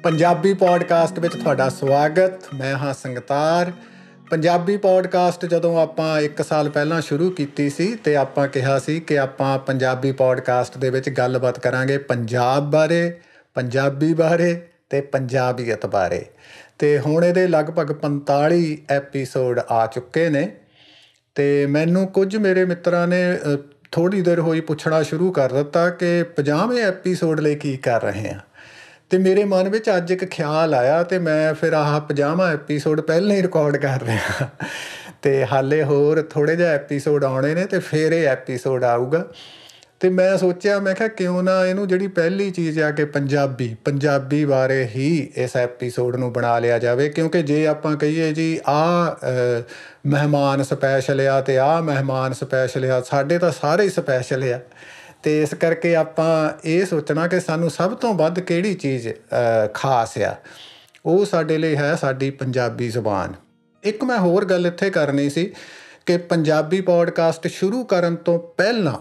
Punjabi podcast ਵਿੱਚ ਤੁਹਾਡਾ ਸਵਾਗਤ। ਮੈਂ ਹਾਂ ਸੰਗਤਾਰ। ਪੰਜਾਬੀ ਪੋਡਕਾਸਟ ਜਦੋਂ ਆਪਾਂ 1 ਸਾਲ ਪਹਿਲਾਂ ਸ਼ੁਰੂ ਕੀਤੀ ਸੀ ਅਤੇ ਆਪਾਂ ਕਿਹਾ ਸੀ ਕਿ ਆਪਾਂ ਪੰਜਾਬੀ ਪੋਡਕਾਸਟ ਦੇ ਵਿੱਚ ਗੱਲਬਾਤ ਕਰਾਂਗੇ ਪੰਜਾਬ ਬਾਰੇ, ਪੰਜਾਬੀ ਬਾਰੇ ਅਤੇ ਪੰਜਾਬੀਅਤ ਬਾਰੇ। ਅਤੇ ਹੁਣ ਇਹਦੇ ਲਗਭਗ 45 ਐਪੀਸੋਡ ਆ ਚੁੱਕੇ ਨੇ ਅਤੇ ਮੈਨੂੰ ਕੁਝ ਮੇਰੇ ਮਿੱਤਰਾਂ ਨੇ ਥੋੜ੍ਹੀ ਦੇਰ ਹੋਈ ਪੁੱਛਣਾ ਸ਼ੁਰੂ ਕਰ ਦਿੱਤਾ ਕਿ 50ਵੇਂ ਐਪੀਸੋਡ ਲਈ ਕੀ ਕਰ ਰਹੇ ਹਾਂ। ਅਤੇ ਮੇਰੇ ਮਨ ਵਿੱਚ ਅੱਜ ਇੱਕ ਖਿਆਲ ਆਇਆ ਅਤੇ ਮੈਂ ਫਿਰ ਆਹ 50ਵਾਂ ਐਪੀਸੋਡ ਪਹਿਲਾਂ ਹੀ ਰਿਕਾਰਡ ਕਰ ਰਿਹਾ ਅਤੇ ਹਾਲੇ ਹੋਰ ਥੋੜ੍ਹੇ ਜਿਹੇ ਐਪੀਸੋਡ ਆਉਣੇ ਨੇ ਅਤੇ ਫਿਰ ਇਹ ਐਪੀਸੋਡ ਆਊਗਾ। ਅਤੇ ਮੈਂ ਸੋਚਿਆ, ਮੈਂ ਕਿਹਾ ਕਿਉਂ ਨਾ ਇਹਨੂੰ ਜਿਹੜੀ ਪਹਿਲੀ ਚੀਜ਼ ਆ ਕਿ ਪੰਜਾਬੀ ਬਾਰੇ ਹੀ ਇਸ ਐਪੀਸੋਡ ਨੂੰ ਬਣਾ ਲਿਆ ਜਾਵੇ, ਕਿਉਂਕਿ ਜੇ ਆਪਾਂ ਕਹੀਏ ਜੀ ਆਹ ਮਹਿਮਾਨ ਸਪੈਸ਼ਲ ਆ ਅਤੇ ਆਹ ਮਹਿਮਾਨ ਸਪੈਸ਼ਲ ਆ, ਸਾਡੇ ਤਾਂ ਸਾਰੇ ਹੀ ਸਪੈਸ਼ਲ ਆ। ਅਤੇ ਇਸ ਕਰਕੇ ਆਪਾਂ ਇਹ ਸੋਚਣਾ ਕਿ ਸਾਨੂੰ ਸਭ ਤੋਂ ਵੱਧ ਕਿਹੜੀ ਚੀਜ਼ ਖਾਸ ਆ, ਉਹ ਸਾਡੇ ਲਈ ਹੈ ਸਾਡੀ ਪੰਜਾਬੀ ਜ਼ੁਬਾਨ। ਇੱਕ ਮੈਂ ਹੋਰ ਗੱਲ ਇੱਥੇ ਕਰਨੀ ਸੀ ਕਿ ਪੰਜਾਬੀ ਪੋਡਕਾਸਟ ਸ਼ੁਰੂ ਕਰਨ ਤੋਂ ਪਹਿਲਾਂ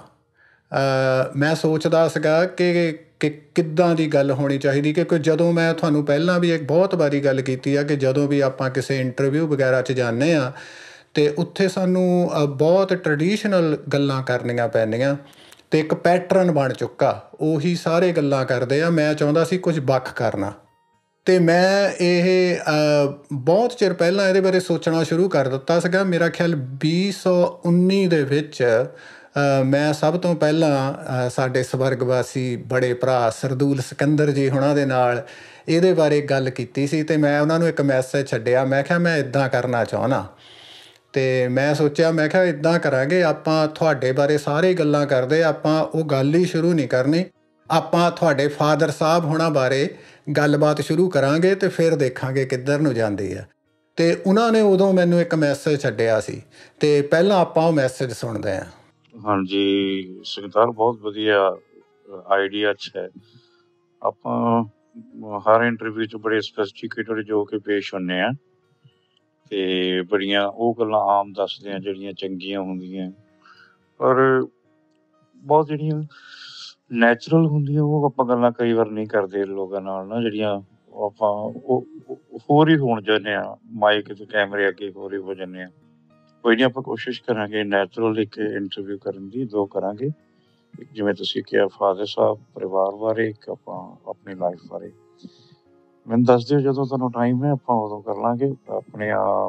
ਮੈਂ ਸੋਚਦਾ ਸੀਗਾ ਕਿ ਕਿੱਦਾਂ ਦੀ ਗੱਲ ਹੋਣੀ ਚਾਹੀਦੀ, ਕਿਉਂਕਿ ਜਦੋਂ ਮੈਂ ਤੁਹਾਨੂੰ ਪਹਿਲਾਂ ਵੀ ਇੱਕ ਬਹੁਤ ਵਾਰੀ ਗੱਲ ਕੀਤੀ ਆ ਕਿ ਜਦੋਂ ਵੀ ਆਪਾਂ ਕਿਸੇ ਇੰਟਰਵਿਊ ਵਗੈਰਾ 'ਚ ਜਾਂਦੇ ਹਾਂ ਅਤੇ ਉੱਥੇ ਸਾਨੂੰ ਬਹੁਤ ਟਰਡੀਸ਼ਨਲ ਗੱਲਾਂ ਕਰਨੀਆਂ ਪੈਂਦੀਆਂ ਅਤੇ ਇੱਕ ਪੈਟਰਨ ਬਣ ਚੁੱਕਾ, ਉਹੀ ਸਾਰੇ ਗੱਲਾਂ ਕਰਦੇ ਆ। ਮੈਂ ਚਾਹੁੰਦਾ ਸੀ ਕੁਝ ਵੱਖ ਕਰਨਾ ਅਤੇ ਮੈਂ ਇਹ ਬਹੁਤ ਚਿਰ ਪਹਿਲਾਂ ਇਹਦੇ ਬਾਰੇ ਸੋਚਣਾ ਸ਼ੁਰੂ ਕਰ ਦਿੱਤਾ ਸੀਗਾ। ਮੇਰਾ ਖਿਆਲ 2019 ਦੇ ਵਿੱਚ ਮੈਂ ਸਭ ਤੋਂ ਪਹਿਲਾਂ ਸਾਡੇ ਸਵਰਗਵਾਸੀ ਬੜੇ ਭਰਾ ਸਰਦੂਲ ਸਿਕੰਦਰ ਜੀ ਹੁਣਾਂ ਦੇ ਨਾਲ ਇਹਦੇ ਬਾਰੇ ਗੱਲ ਕੀਤੀ ਸੀ ਅਤੇ ਮੈਂ ਉਹਨਾਂ ਨੂੰ ਇੱਕ ਮੈਸੇਜ ਛੱਡਿਆ। ਮੈਂ ਕਿਹਾ ਮੈਂ ਇੱਦਾਂ ਕਰਨਾ ਚਾਹੁੰਦਾ ਅਤੇ ਮੈਂ ਸੋਚਿਆ, ਮੈਂ ਕਿਹਾ ਇੱਦਾਂ ਕਰਾਂਗੇ, ਆਪਾਂ ਤੁਹਾਡੇ ਬਾਰੇ ਸਾਰੇ ਗੱਲਾਂ ਕਰਦੇ, ਆਪਾਂ ਉਹ ਗੱਲ ਹੀ ਸ਼ੁਰੂ ਨਹੀਂ ਕਰਨੀ, ਆਪਾਂ ਤੁਹਾਡੇ ਫਾਦਰ ਸਾਹਿਬ ਹੁਣਾਂ ਬਾਰੇ ਗੱਲਬਾਤ ਸ਼ੁਰੂ ਕਰਾਂਗੇ ਅਤੇ ਫਿਰ ਦੇਖਾਂਗੇ ਕਿੱਧਰ ਨੂੰ ਜਾਂਦੀ ਹੈ। ਅਤੇ ਉਹਨਾਂ ਨੇ ਉਦੋਂ ਮੈਨੂੰ ਇੱਕ ਮੈਸੇਜ ਛੱਡਿਆ ਸੀ ਅਤੇ ਪਹਿਲਾਂ ਆਪਾਂ ਉਹ ਮੈਸੇਜ ਸੁਣਦੇ ਹਾਂ। ਹਾਂਜੀ ਸੰਗਤਾਰ, ਬਹੁਤ ਵਧੀਆ ਆਈਡੀਆ ਅੱਛਾ ਹੈ। ਆਪਾਂ ਹਰ ਇੰਟਰਵਿਊ 'ਚ ਬੜੇ ਸਪੈਸੀਫਿਕੇਟਡ ਜੋ ਕਿ ਪੇਸ਼ ਹੁੰਦੇ ਹਾਂ ਅਤੇ ਬੜੀਆਂ ਉਹ ਗੱਲਾਂ ਆਮ ਦੱਸਦੇ ਹਾਂ ਜਿਹੜੀਆਂ ਚੰਗੀਆਂ ਹੁੰਦੀਆਂ, ਪਰ ਬਹੁਤ ਜਿਹੜੀਆਂ ਨੈਚੁਰਲ ਹੁੰਦੀਆਂ ਉਹ ਆਪਾਂ ਗੱਲਾਂ ਕਈ ਵਾਰ ਨਹੀਂ ਕਰਦੇ ਲੋਕਾਂ ਨਾਲ ਨਾ, ਜਿਹੜੀਆਂ ਆਪਾਂ ਉਹ ਹੋਰ ਹੀ ਹੋਣ ਜਾਂਦੇ ਹਾਂ, ਮਾਈਕ ਅਤੇ ਕੈਮਰੇ ਅੱਗੇ ਹੋਰ ਹੀ ਹੋ ਜਾਂਦੇ ਹਾਂ। ਕੋਈ ਨਹੀਂ, ਆਪਾਂ ਕੋਸ਼ਿਸ਼ ਕਰਾਂਗੇ ਨੈਚੁਰਲ ਇੱਕ ਇੰਟਰਵਿਊ ਕਰਨ ਦੀ, ਦੋ ਕਰਾਂਗੇ। ਜਿਵੇਂ ਤੁਸੀਂ ਕਿਹਾ ਫਾਦਰ ਸਾਹਿਬ, ਪਰਿਵਾਰ ਬਾਰੇ, ਇੱਕ ਆਪਾਂ ਆਪਣੀ ਲਾਈਫ ਬਾਰੇ। ਮੈਨੂੰ ਦੱਸ ਦਿਓ ਜਦੋਂ ਤੁਹਾਨੂੰ ਟਾਈਮ ਹੈ, ਆਪਾਂ ਉਦੋਂ ਕਰ ਲਾਂਗੇ। ਆਪਣੇ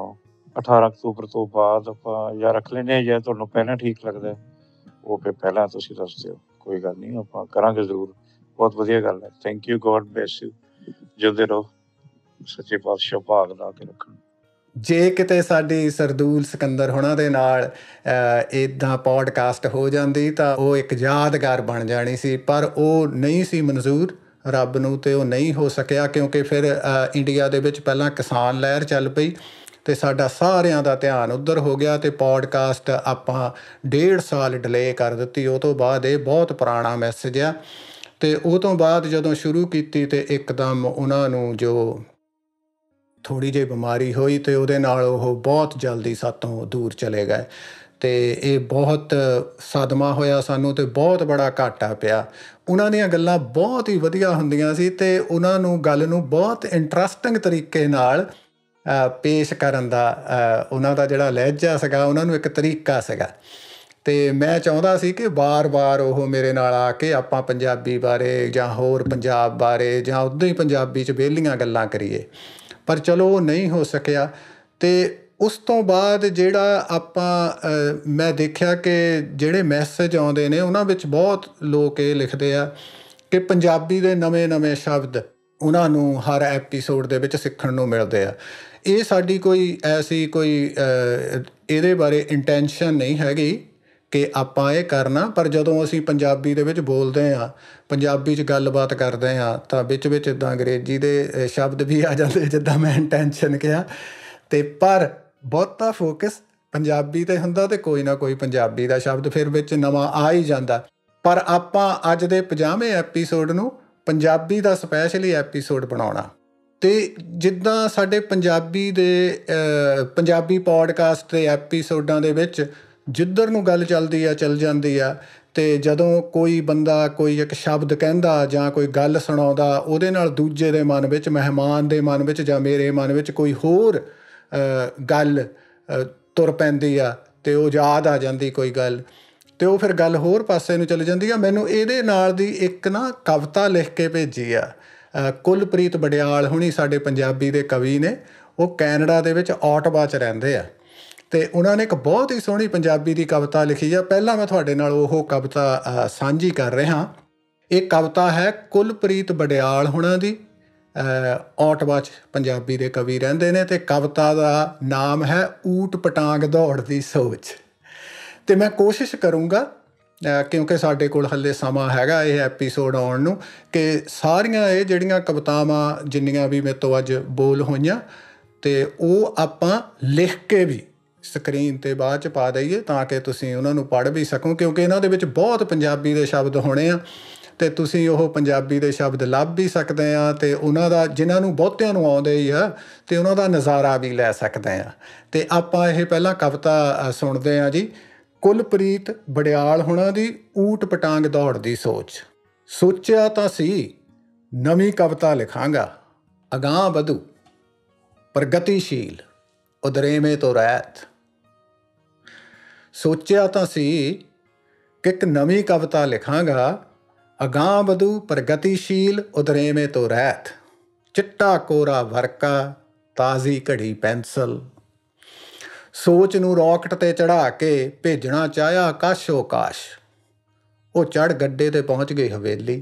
18 ਅਕਤੂਬਰ ਤੋਂ ਬਾਅਦ ਆਪਾਂ ਜਾਂ ਰੱਖ ਲੈਂਦੇ ਹਾਂ, ਜਾਂ ਤੁਹਾਨੂੰ ਪਹਿਲਾਂ ਠੀਕ ਲੱਗਦਾ ਉਹ ਫਿਰ ਪਹਿਲਾਂ ਤੁਸੀਂ ਦੱਸ ਦਿਓ, ਕੋਈ ਗੱਲ ਨਹੀਂ, ਆਪਾਂ ਕਰਾਂਗੇ ਜ਼ਰੂਰ। ਬਹੁਤ ਵਧੀਆ ਗੱਲ ਹੈ। Thank you, God bless you. ਜਿਉਂਦੇ ਰਹੋ, ਸੱਚੇ ਪਾਤਸ਼ਾਹ ਭਾਗ ਲਾ ਕੇ ਰੱਖਣ। ਜੇ ਕਿਤੇ ਸਾਡੀ ਸਰਦੂਲ ਸਿਕੰਦਰ ਹੁਣਾਂ ਦੇ ਨਾਲ ਇੱਦਾਂ ਪੋਡਕਾਸਟ ਹੋ ਜਾਂਦੀ ਤਾਂ ਉਹ ਇੱਕ ਯਾਦਗਾਰ ਬਣ ਜਾਣੀ ਸੀ, ਪਰ ਉਹ ਨਹੀਂ ਸੀ ਮਨਜ਼ੂਰ ਰੱਬ ਨੂੰ ਅਤੇ ਉਹ ਨਹੀਂ ਹੋ ਸਕਿਆ, ਕਿਉਂਕਿ ਫਿਰ ਇੰਡੀਆ ਦੇ ਵਿੱਚ ਪਹਿਲਾਂ ਕਿਸਾਨ ਲਹਿਰ ਚੱਲ ਪਈ ਅਤੇ ਸਾਡਾ ਸਾਰਿਆਂ ਦਾ ਧਿਆਨ ਉੱਧਰ ਹੋ ਗਿਆ ਅਤੇ ਪੋਡਕਾਸਟ ਆਪਾਂ 1.5 ਸਾਲ ਡਿਲੇ ਕਰ ਦਿੱਤੀ। ਉਹ ਤੋਂ ਬਾਅਦ ਇਹ ਬਹੁਤ ਪੁਰਾਣਾ ਮੈਸੇਜ ਆ ਅਤੇ ਉਹ ਤੋਂ ਬਾਅਦ ਜਦੋਂ ਸ਼ੁਰੂ ਕੀਤੀ ਅਤੇ ਇੱਕਦਮ ਉਹਨਾਂ ਨੂੰ ਜੋ ਥੋੜ੍ਹੀ ਜਿਹੀ ਬਿਮਾਰੀ ਹੋਈ ਅਤੇ ਉਹਦੇ ਨਾਲ ਉਹ ਬਹੁਤ ਜਲਦੀ ਸਾਤੋਂ ਦੂਰ ਚਲੇ ਗਏ ਅਤੇ ਇਹ ਬਹੁਤ ਸਦਮਾ ਹੋਇਆ ਸਾਨੂੰ ਅਤੇ ਬਹੁਤ ਬੜਾ ਘਾਟਾ ਪਿਆ। ਉਹਨਾਂ ਦੀਆਂ ਗੱਲਾਂ ਬਹੁਤ ਹੀ ਵਧੀਆ ਹੁੰਦੀਆਂ ਸੀ ਅਤੇ ਉਹਨਾਂ ਨੂੰ ਗੱਲ ਨੂੰ ਬਹੁਤ ਇੰਟਰਸਟਿੰਗ ਤਰੀਕੇ ਨਾਲ ਪੇਸ਼ ਕਰਨ ਦਾ ਉਹਨਾਂ ਦਾ ਜਿਹੜਾ ਲਹਿਜਾ ਸੀਗਾ, ਉਹਨਾਂ ਨੂੰ ਇੱਕ ਤਰੀਕਾ ਸੀਗਾ ਅਤੇ ਮੈਂ ਚਾਹੁੰਦਾ ਸੀ ਕਿ ਵਾਰ-ਵਾਰ ਉਹ ਮੇਰੇ ਨਾਲ ਆ ਕੇ ਆਪਾਂ ਪੰਜਾਬੀ ਬਾਰੇ ਜਾਂ ਹੋਰ ਪੰਜਾਬ ਬਾਰੇ ਜਾਂ ਉੱਦਾਂ ਹੀ ਪੰਜਾਬੀ 'ਚ ਵਿਹਲੀਆਂ ਗੱਲਾਂ ਕਰੀਏ, ਪਰ ਚਲੋ ਉਹ ਨਹੀਂ ਹੋ ਸਕਿਆ। ਅਤੇ ਉਸ ਤੋਂ ਬਾਅਦ ਜਿਹੜਾ ਮੈਂ ਦੇਖਿਆ ਕਿ ਜਿਹੜੇ ਮੈਸੇਜ ਆਉਂਦੇ ਨੇ ਉਹਨਾਂ ਵਿੱਚ ਬਹੁਤ ਲੋਕ ਇਹ ਲਿਖਦੇ ਆ ਕਿ ਪੰਜਾਬੀ ਦੇ ਨਵੇਂ ਸ਼ਬਦ ਉਹਨਾਂ ਨੂੰ ਹਰ ਐਪੀਸੋਡ ਦੇ ਵਿੱਚ ਸਿੱਖਣ ਨੂੰ ਮਿਲਦੇ ਆ। ਇਹ ਸਾਡੀ ਕੋਈ ਇਹਦੇ ਬਾਰੇ ਇੰਟੈਂਸ਼ਨ ਨਹੀਂ ਹੈਗੀ ਕਿ ਆਪਾਂ ਇਹ ਕਰਨਾ, ਪਰ ਜਦੋਂ ਅਸੀਂ ਪੰਜਾਬੀ ਦੇ ਵਿੱਚ ਬੋਲਦੇ ਹਾਂ, ਪੰਜਾਬੀ 'ਚ ਗੱਲਬਾਤ ਕਰਦੇ ਹਾਂ ਤਾਂ ਵਿੱਚ ਇੱਦਾਂ ਅੰਗਰੇਜ਼ੀ ਦੇ ਸ਼ਬਦ ਵੀ ਆ ਜਾਂਦੇ ਜਿੱਦਾਂ ਮੈਂ ਇੰਟੈਂਸ਼ਨ ਕਿਹਾ, ਅਤੇ ਪਰ ਬਹੁਤਾ ਫੋਕਸ ਪੰਜਾਬੀ 'ਤੇ ਹੁੰਦਾ ਅਤੇ ਕੋਈ ਨਾ ਕੋਈ ਪੰਜਾਬੀ ਦਾ ਸ਼ਬਦ ਫਿਰ ਵਿੱਚ ਨਵਾਂ ਆ ਹੀ ਜਾਂਦਾ। ਪਰ ਆਪਾਂ ਅੱਜ ਦੇ 50ਵੇਂ ਐਪੀਸੋਡ ਨੂੰ ਪੰਜਾਬੀ ਦਾ ਸਪੈਸ਼ਲੀ ਐਪੀਸੋਡ ਬਣਾਉਣਾ ਅਤੇ ਜਿੱਦਾਂ ਸਾਡੇ ਪੰਜਾਬੀ ਪੋਡਕਾਸਟ ਦੇ ਐਪੀਸੋਡਾਂ ਦੇ ਵਿੱਚ ਜਿੱਧਰ ਨੂੰ ਗੱਲ ਚੱਲ ਜਾਂਦੀ ਆ ਤੇ ਜਦੋਂ ਕੋਈ ਬੰਦਾ ਕੋਈ ਇੱਕ ਸ਼ਬਦ ਕਹਿੰਦਾ ਜਾਂ ਕੋਈ ਗੱਲ ਸੁਣਾਉਂਦਾ, ਉਹਦੇ ਨਾਲ ਦੂਜੇ ਦੇ ਮਨ ਵਿੱਚ, ਮਹਿਮਾਨ ਦੇ ਮਨ ਵਿੱਚ ਜਾਂ ਮੇਰੇ ਮਨ ਵਿੱਚ ਕੋਈ ਹੋਰ ਗੱਲ ਤੁਰ ਪੈਂਦੀ ਆ ਅਤੇ ਉਹ ਯਾਦ ਆ ਜਾਂਦੀ ਕੋਈ ਗੱਲ, ਅਤੇ ਉਹ ਫਿਰ ਗੱਲ ਹੋਰ ਪਾਸੇ ਨੂੰ ਚਲੀ ਜਾਂਦੀ ਆ। ਮੈਨੂੰ ਇਹਦੇ ਨਾਲ ਦੀ ਇੱਕ ਨਾ ਕਵਿਤਾ ਲਿਖ ਕੇ ਭੇਜੀ ਆ ਕੁਲਪ੍ਰੀਤ ਬਡਿਆਲ ਹੁਣੀ, ਸਾਡੇ ਪੰਜਾਬੀ ਦੇ ਕਵੀ ਨੇ। ਉਹ ਕੈਨੇਡਾ ਦੇ ਵਿੱਚ ਓਟਵਾ 'ਚ ਰਹਿੰਦੇ ਆ ਅਤੇ ਉਹਨਾਂ ਨੇ ਇੱਕ ਬਹੁਤ ਹੀ ਸੋਹਣੀ ਪੰਜਾਬੀ ਦੀ ਕਵਿਤਾ ਲਿਖੀ ਆ। ਪਹਿਲਾਂ ਮੈਂ ਤੁਹਾਡੇ ਨਾਲ ਉਹ ਕਵਿਤਾ ਸਾਂਝੀ ਕਰ ਰਿਹਾ। ਇਹ ਕਵਿਤਾ ਹੈ ਕੁਲਪ੍ਰੀਤ ਬਡਿਆਲ ਹੁਣਾਂ ਦੀ, ਓਟਵਾ 'ਚ ਪੰਜਾਬੀ ਦੇ ਕਵੀ ਰਹਿੰਦੇ ਨੇ, ਅਤੇ ਕਵਿਤਾ ਦਾ ਨਾਮ ਹੈ ਊਟ ਪਟਾਂਗ ਦੌੜ ਦੀ ਸੋਚ। ਅਤੇ ਮੈਂ ਕੋਸ਼ਿਸ਼ ਕਰੂੰਗਾ, ਕਿਉਂਕਿ ਸਾਡੇ ਕੋਲ ਹਾਲੇ ਸਮਾਂ ਹੈਗਾ ਇਹ ਐਪੀਸੋਡ ਆਉਣ ਨੂੰ, ਕਿ ਸਾਰੀਆਂ ਇਹ ਜਿਹੜੀਆਂ ਕਵਿਤਾਵਾਂ ਜਿੰਨੀਆਂ ਵੀ ਮੇਰੇ ਤੋਂ ਅੱਜ ਬੋਲ ਹੋਈਆਂ, ਅਤੇ ਉਹ ਆਪਾਂ ਲਿਖ ਕੇ ਵੀ ਸਕਰੀਨ 'ਤੇ ਬਾਅਦ 'ਚ ਪਾ ਦਈਏ ਤਾਂ ਕਿ ਤੁਸੀਂ ਉਹਨਾਂ ਨੂੰ ਪੜ੍ਹ ਵੀ ਸਕੋ, ਕਿਉਂਕਿ ਇਹਨਾਂ ਦੇ ਵਿੱਚ ਬਹੁਤ ਪੰਜਾਬੀ ਦੇ ਸ਼ਬਦ ਹੋਣੇ ਆ ਅਤੇ ਤੁਸੀਂ ਉਹ ਪੰਜਾਬੀ ਦੇ ਸ਼ਬਦ ਲੱਭ ਵੀ ਸਕਦੇ ਆ, ਅਤੇ ਉਹਨਾਂ ਦਾ ਜਿਨ੍ਹਾਂ ਨੂੰ ਬਹੁਤਿਆਂ ਨੂੰ ਆਉਂਦੇ ਹੀ ਆ ਅਤੇ ਉਹਨਾਂ ਦਾ ਨਜ਼ਾਰਾ ਵੀ ਲੈ ਸਕਦੇ ਆ। ਅਤੇ ਆਪਾਂ ਇਹ ਪਹਿਲਾਂ ਕਵਿਤਾ ਸੁਣਦੇ ਹਾਂ ਜੀ, ਕੁਲਪ੍ਰੀਤ ਬਡਿਆਲ ਹੁਣਾਂ ਦੀ ਊਟ ਪਟਾਂਗ ਦੌੜ ਦੀ ਸੋਚ। ਸੋਚਿਆ ਤਾਂ ਸੀ ਨਵੀਂ ਕਵਿਤਾ ਲਿਖਾਂਗਾ, ਅਗਾਂਹ ਵਧੂ ਪ੍ਰਗਤੀਸ਼ੀਲ ਉਦਰੇਵੇਂ ਤੋਂ ਰਹਿਤ। ਸੋਚਿਆ ਤਾਂ ਸੀ ਕਿ ਇੱਕ ਨਵੀਂ ਕਵਿਤਾ ਲਿਖਾਂਗਾ, ਅਗਾਂਹ ਵਧੂ ਪ੍ਰਗਤੀਸ਼ੀਲ ਉਦਰੇਵੇਂ ਤੋਂ ਰਹਿਤ। ਚਿੱਟਾ ਕੋਰਾ ਵਰਕਾ, ਤਾਜ਼ੀ ਘੜੀ ਪੈਨਸਲ, ਸੋਚ ਨੂੰ ਰੌਕਟ 'ਤੇ ਚੜ੍ਹਾ ਕੇ ਭੇਜਣਾ ਚਾਹਿਆ ਕਾਸ਼ੋ ਕਾਸ਼। ਉਹ ਚੜ੍ਹ ਗੱਡੇ 'ਤੇ ਪਹੁੰਚ ਗਈ ਹਵੇਲੀ।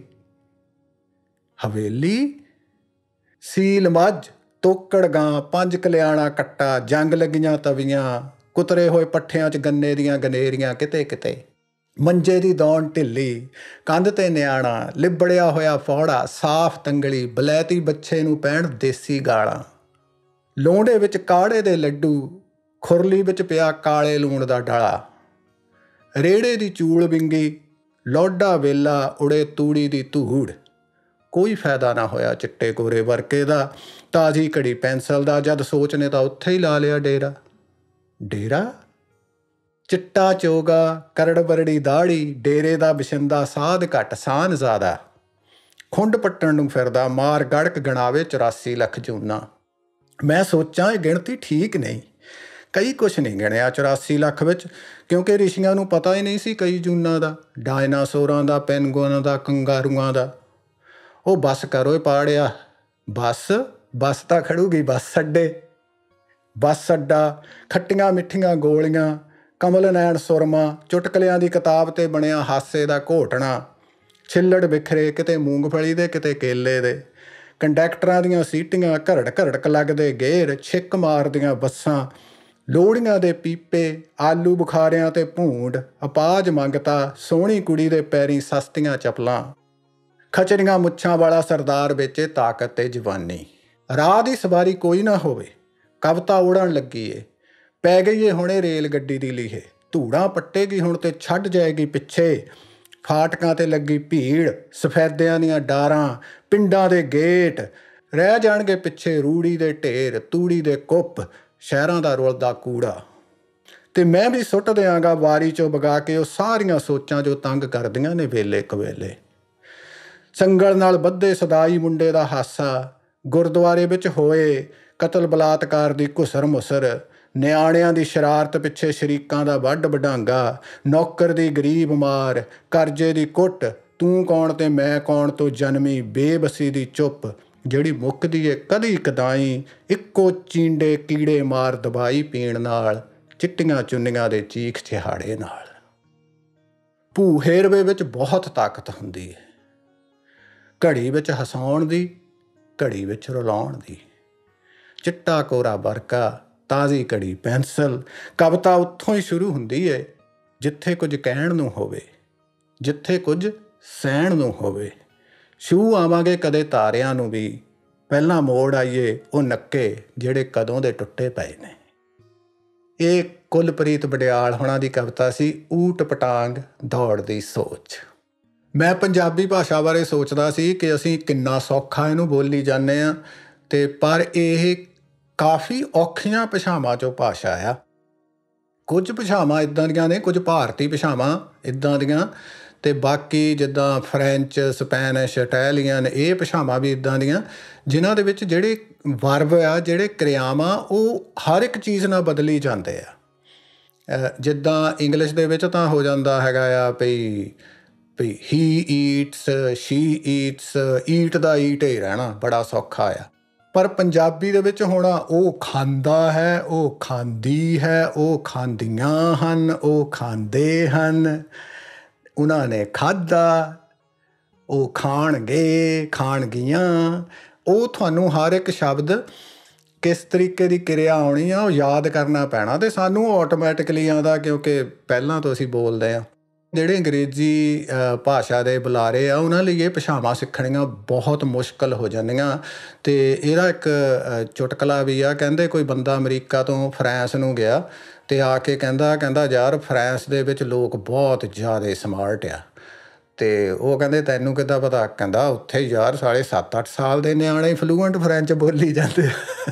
ਹਵੇਲੀ ਸੀਲ ਮੱਝ, ਤੋਕੜ ਗਾਂ, 5 ਕਲਿਆਣਾ ਕੱਟਾ, ਜੰਗ ਲੱਗੀਆਂ ਤਵੀਆਂ, ਕੁਤਰੇ ਹੋਏ ਪੱਠਿਆਂ 'ਚ ਗੰਨੇ ਦੀਆਂ ਗਨੇਰੀਆਂ ਕਿਤੇ ਕਿਤੇ, ਮੰਜੇ ਦੀ ਦੌਣ ਢਿੱਲੀ, ਕੰਧ 'ਤੇ ਨਿਆਣਾ, ਲਿਬੜਿਆ ਹੋਇਆ ਫੌੜਾ, ਸਾਫ਼ ਤੰਗਲੀ, ਬਲੈਤੀ ਬੱਚੇ ਨੂੰ ਪੈਣ ਦੇਸੀ ਗਾਲਾਂ, ਲੋਂਡੇ ਵਿੱਚ ਕਾੜੇ ਦੇ ਲੱਡੂ, ਖੁਰਲੀ ਵਿੱਚ ਪਿਆ ਕਾਲੇ ਲੂਣ ਦਾ ਡਾਲਾ, ਰੇੜੇ ਦੀ ਚੂਲ ਵਿੰਗੀ, ਲੋਡਾ ਵੇਲਾ, ਉੜੇ ਤੂੜੀ ਦੀ ਧੂੜ। ਕੋਈ ਫਾਇਦਾ ਨਾ ਹੋਇਆ ਚਿੱਟੇ ਕੋਰੇ ਵਰਕੇ ਦਾ, ਤਾਜ਼ੀ ਘੜੀ ਪੈਨਸਲ ਦਾ, ਜਦ ਸੋਚ ਨੇ ਤਾਂ ਉੱਥੇ ਹੀ ਲਾ ਲਿਆ ਡੇਰਾ। ਡੇਰਾ ਚਿੱਟਾ ਚੋਗਾ, ਕਰੜ ਬਰੜੀ ਦਾੜੀ, ਡੇਰੇ ਦਾ ਬਸ਼ਿੰਦਾ ਸਾਧ ਘੱਟ ਸਾਨ ਜ਼ਿਆਦਾ, ਖੁੰਡ ਪੱਟਣ ਨੂੰ ਫਿਰਦਾ, ਮਾਰ ਗੜਕ ਗਣਾਵੇ 84 ਲੱਖ ਜੂਨਾ। ਮੈਂ ਸੋਚਾਂ ਇਹ ਗਿਣਤੀ ਠੀਕ ਨਹੀਂ, ਕਈ ਕੁਛ ਨਹੀਂ ਗਿਣਿਆ 84 ਲੱਖ ਵਿੱਚ, ਕਿਉਂਕਿ ਰਿਸ਼ੀਆਂ ਨੂੰ ਪਤਾ ਹੀ ਨਹੀਂ ਸੀ ਕਈ ਜੂਨਾਂ ਦਾ, ਡਾਇਨਾਸੋਰਾਂ ਦਾ, ਪੈਨਗੁਇਨਾਂ ਦਾ, ਕੰਗਾਰੂਆਂ ਦਾ। ਉਹ ਬੱਸ ਕਰੋ ਪਾੜਿਆ, ਬੱਸ ਤਾਂ ਖੜੂਗੀ ਬੱਸ ਅੱਡੇ। ਬੱਸ ਅੱਡਾ, ਖੱਟੀਆਂ ਮਿੱਠੀਆਂ ਗੋਲੀਆਂ, ਕਮਲ ਨੈਣ ਸੁਰਮਾ, ਚੁਟਕਲਿਆਂ ਦੀ ਕਿਤਾਬ 'ਤੇ ਬਣਿਆ ਹਾਸੇ ਦਾ ਘੋਟਣਾ, ਛਿੱਲੜ ਬਿਖਰੇ, ਕਿਤੇ ਮੂੰਗਫਲੀ ਦੇ ਕਿਤੇ ਕੇਲੇ ਦੇ, ਕੰਡਕਟਰਾਂ ਦੀਆਂ ਸੀਟੀਆਂ, ਘਰੜ ਘਰੜਕ ਲੱਗਦੇ ਗੇਰ, ਛਿੱਕ ਮਾਰਦੀਆਂ ਬੱਸਾਂ, ਲੋਹੜੀਆਂ ਦੇ ਪੀਪੇ, ਆਲੂ ਬੁਖਾਰਿਆਂ 'ਤੇ ਭੂੰਡ, ਅਪਾਜ ਮੰਗਤਾ, ਸੋਹਣੀ ਕੁੜੀ ਦੇ ਪੈਰੀਂ ਸਸਤੀਆਂ ਚੱਪਲਾਂ, ਖਚਰੀਆਂ ਮੁੱਛਾਂ ਵਾਲਾ ਸਰਦਾਰ ਵੇਚੇ ਤਾਕਤ ਤੇ ਜਵਾਨੀ। ਰਾਹ ਦੀ ਸਵਾਰੀ ਕੋਈ ਨਾ ਹੋਵੇ, ਕਵਿਤਾ ਉੜਨ ਲੱਗੀ ਏ, ਪੈ ਗਈ ਏ ਹੁਣੇ ਰੇਲ ਗੱਡੀ ਦੀ ਲੀਹੇ, ਧੂੜਾਂ ਪੱਟੇਗੀ ਹੁਣ ਤੇ ਛੱਡ ਜਾਏਗੀ ਪਿੱਛੇ, ਫਾਟਕਾਂ 'ਤੇ ਲੱਗੀ ਭੀੜ, ਸਫੈਦਿਆਂ ਦੀਆਂ ਡਾਰਾਂ, ਪਿੰਡਾਂ ਦੇ ਗੇਟ, ਰਹਿ ਜਾਣਗੇ ਪਿੱਛੇ ਰੂੜੀ ਦੇ ਢੇਰ, ਤੂੜੀ ਦੇ ਕੁੱਪ, ਸ਼ਹਿਰਾਂ ਦਾ ਰੁਲਦਾ ਕੂੜਾ। ਅਤੇ ਮੈਂ ਵੀ ਸੁੱਟ ਦਿਆਂਗਾ ਵਾਰੀ 'ਚੋਂ ਵਗਾ ਕੇ ਉਹ ਸਾਰੀਆਂ ਸੋਚਾਂ ਜੋ ਤੰਗ ਕਰਦੀਆਂ ਨੇ ਵੇਲੇ ਕਵੇਲੇ। ਸੰਗਲ ਨਾਲ ਬੱਧੇ ਸਦਾਈ ਮੁੰਡੇ ਦਾ ਹਾਸਾ, ਗੁਰਦੁਆਰੇ ਵਿੱਚ ਹੋਏ ਕਤਲ ਬਲਾਤਕਾਰ ਦੀ ਘੁਸਰ ਮੁਸਰ, ਨਿਆਣਿਆਂ ਦੀ ਸ਼ਰਾਰਤ ਪਿੱਛੇ ਸ਼ਰੀਕਾਂ ਦਾ ਵੱਢ ਵਡਾਂਗਾ, ਨੌਕਰ ਦੀ ਗਰੀਬ ਮਾਰ, ਕਰਜ਼ੇ ਦੀ ਕੁੱਟ, ਤੂੰ ਕੌਣ ਤੇ ਮੈਂ ਕੌਣ ਤੋਂ ਜਨਮੀ ਬੇਬਸੀ ਦੀ ਚੁੱਪ, ਜਿਹੜੀ ਮੁੱਕਦੀ ਏ ਕਦੀ ਕਦਾਈ, ਇੱਕੋ ਚੀਂਡੇ ਕੀੜੇ ਮਾਰ ਦਵਾਈ ਪੀਣ ਨਾਲ, ਚਿੱਟੀਆਂ ਚੁੰਨੀਆਂ ਦੇ ਚੀਖ ਚਿਹਾੜੇ ਨਾਲ। ਭੂ-ਹੇਰਵੇ ਵਿੱਚ ਬਹੁਤ ਤਾਕਤ ਹੁੰਦੀ ਹੈ, ਘੜੀ ਵਿੱਚ ਹਸਾਉਣ ਦੀ, ਘੜੀ ਵਿੱਚ ਰੁਲਾਉਣ ਦੀ। ਚਿੱਟਾ ਕੋਰਾ ਵਰਕਾ, ਤਾਜ਼ੀ ਘੜੀ ਪੈਨਸਲ। ਕਵਿਤਾ ਉੱਥੋਂ ਹੀ ਸ਼ੁਰੂ ਹੁੰਦੀ ਹੈ ਜਿੱਥੇ ਕੁਝ ਕਹਿਣ ਨੂੰ ਹੋਵੇ, ਜਿੱਥੇ ਕੁਝ ਸਹਿਣ ਨੂੰ ਹੋਵੇ। ਛੂਹ ਆਵਾਂਗੇ ਕਦੇ ਤਾਰਿਆਂ ਨੂੰ ਵੀ, ਪਹਿਲਾਂ ਮੋੜ ਆਈਏ ਉਹ ਨੱਕੇ ਜਿਹੜੇ ਕਦੋਂ ਦੇ ਟੁੱਟੇ ਪਏ ਨੇ। ਇਹ ਕੁਲਪ੍ਰੀਤ ਬਡਿਆਲ ਹੁਣਾਂ ਦੀ ਕਵਿਤਾ ਸੀ, ਊਟ ਪਟਾਂਗ ਦੌੜ ਦੀ ਸੋਚ। ਮੈਂ ਪੰਜਾਬੀ ਭਾਸ਼ਾ ਬਾਰੇ ਸੋਚਦਾ ਸੀ ਕਿ ਅਸੀਂ ਕਿੰਨਾ ਸੌਖਾ ਇਹਨੂੰ ਬੋਲੀ ਜਾਂਦੇ ਹਾਂ, ਅਤੇ ਪਰ ਇਹ ਕਾਫੀ ਔਖੀਆਂ ਭਾਸ਼ਾਵਾਂ 'ਚੋਂ ਭਾਸ਼ਾ ਆ। ਕੁਝ ਭਾਸ਼ਾਵਾਂ ਇੱਦਾਂ ਦੀਆਂ ਨੇ, ਕੁਝ ਭਾਰਤੀ ਭਾਸ਼ਾਵਾਂ ਇੱਦਾਂ ਦੀਆਂ ਅਤੇ ਬਾਕੀ ਜਿੱਦਾਂ ਫਰੈਂਚ, ਸਪੈਨਿਸ਼, ਇਟੈਲੀਅਨ, ਇਹ ਭਾਸ਼ਾਵਾਂ ਵੀ ਇੱਦਾਂ ਦੀਆਂ ਜਿਨ੍ਹਾਂ ਦੇ ਵਿੱਚ ਜਿਹੜੇ ਵਰਬ ਆ, ਜਿਹੜੇ ਕਿਰਿਆਵਾਂ, ਉਹ ਹਰ ਇੱਕ ਚੀਜ਼ ਨਾਲ ਬਦਲੀ ਜਾਂਦੇ ਆ। ਜਿੱਦਾਂ ਇੰਗਲਿਸ਼ ਦੇ ਵਿੱਚ ਤਾਂ ਹੋ ਜਾਂਦਾ ਹੈਗਾ ਆ ਭਈ he eats, she eats, eat ਦਾ ਈਟ ਹੀ ਰਹਿਣਾ ਬੜਾ ਸੌਖਾ ਆ। ਪਰ ਪੰਜਾਬੀ ਦੇ ਵਿੱਚ ਹੋਣਾ ਉਹ ਖਾਂਦਾ ਹੈ, ਉਹ ਖਾਂਦੀ ਹੈ, ਉਹ ਖਾਂਦੀਆਂ ਹਨ, ਉਹ ਖਾਂਦੇ ਹਨ, ਉਹਨਾਂ ਨੇ ਖਾਧਾ, ਉਹ ਖਾਣਗੇ, ਖਾਣਗੀਆਂ। ਉਹ ਤੁਹਾਨੂੰ ਹਰ ਇੱਕ ਸ਼ਬਦ ਕਿਸ ਤਰੀਕੇ ਦੀ ਕਿਰਿਆ ਆਉਣੀ ਆ ਉਹ ਯਾਦ ਕਰਨਾ ਪੈਣਾ, ਅਤੇ ਸਾਨੂੰ ਆਟੋਮੈਟਿਕਲੀ ਆਉਂਦਾ ਕਿਉਂਕਿ ਪਹਿਲਾਂ ਤੋਂ ਅਸੀਂ ਬੋਲਦੇ ਹਾਂ। ਜਿਹੜੇ ਅੰਗਰੇਜ਼ੀ ਭਾਸ਼ਾ ਦੇ ਬੁਲਾਰੇ ਆ ਉਹਨਾਂ ਲਈ ਇਹ ਭਾਸ਼ਾਵਾਂ ਸਿੱਖਣੀਆਂ ਬਹੁਤ ਮੁਸ਼ਕਿਲ ਹੋ ਜਾਂਦੀਆਂ। ਅਤੇ ਇਹਦਾ ਇੱਕ ਚੁਟਕਲਾ ਵੀ ਆ, ਕਹਿੰਦੇ ਕੋਈ ਬੰਦਾ ਅਮਰੀਕਾ ਤੋਂ ਫਰਾਂਸ ਨੂੰ ਗਿਆ ਅਤੇ ਆ ਕੇ ਕਹਿੰਦਾ ਯਾਰ ਫਰਾਂਸ ਦੇ ਵਿੱਚ ਲੋਕ ਬਹੁਤ ਜ਼ਿਆਦਾ ਸਮਾਰਟ ਆ। ਅਤੇ ਉਹ ਕਹਿੰਦੇ ਤੈਨੂੰ ਕਿੱਦਾਂ ਪਤਾ? ਕਹਿੰਦਾ ਉੱਥੇ ਯਾਰ ਸਾਲੇ 7-8 ਸਾਲ ਦੇ ਨਿਆਣੇ ਫਲੂਐਂਟ ਫਰੈਂਚ ਬੋਲੀ ਜਾਂਦੇ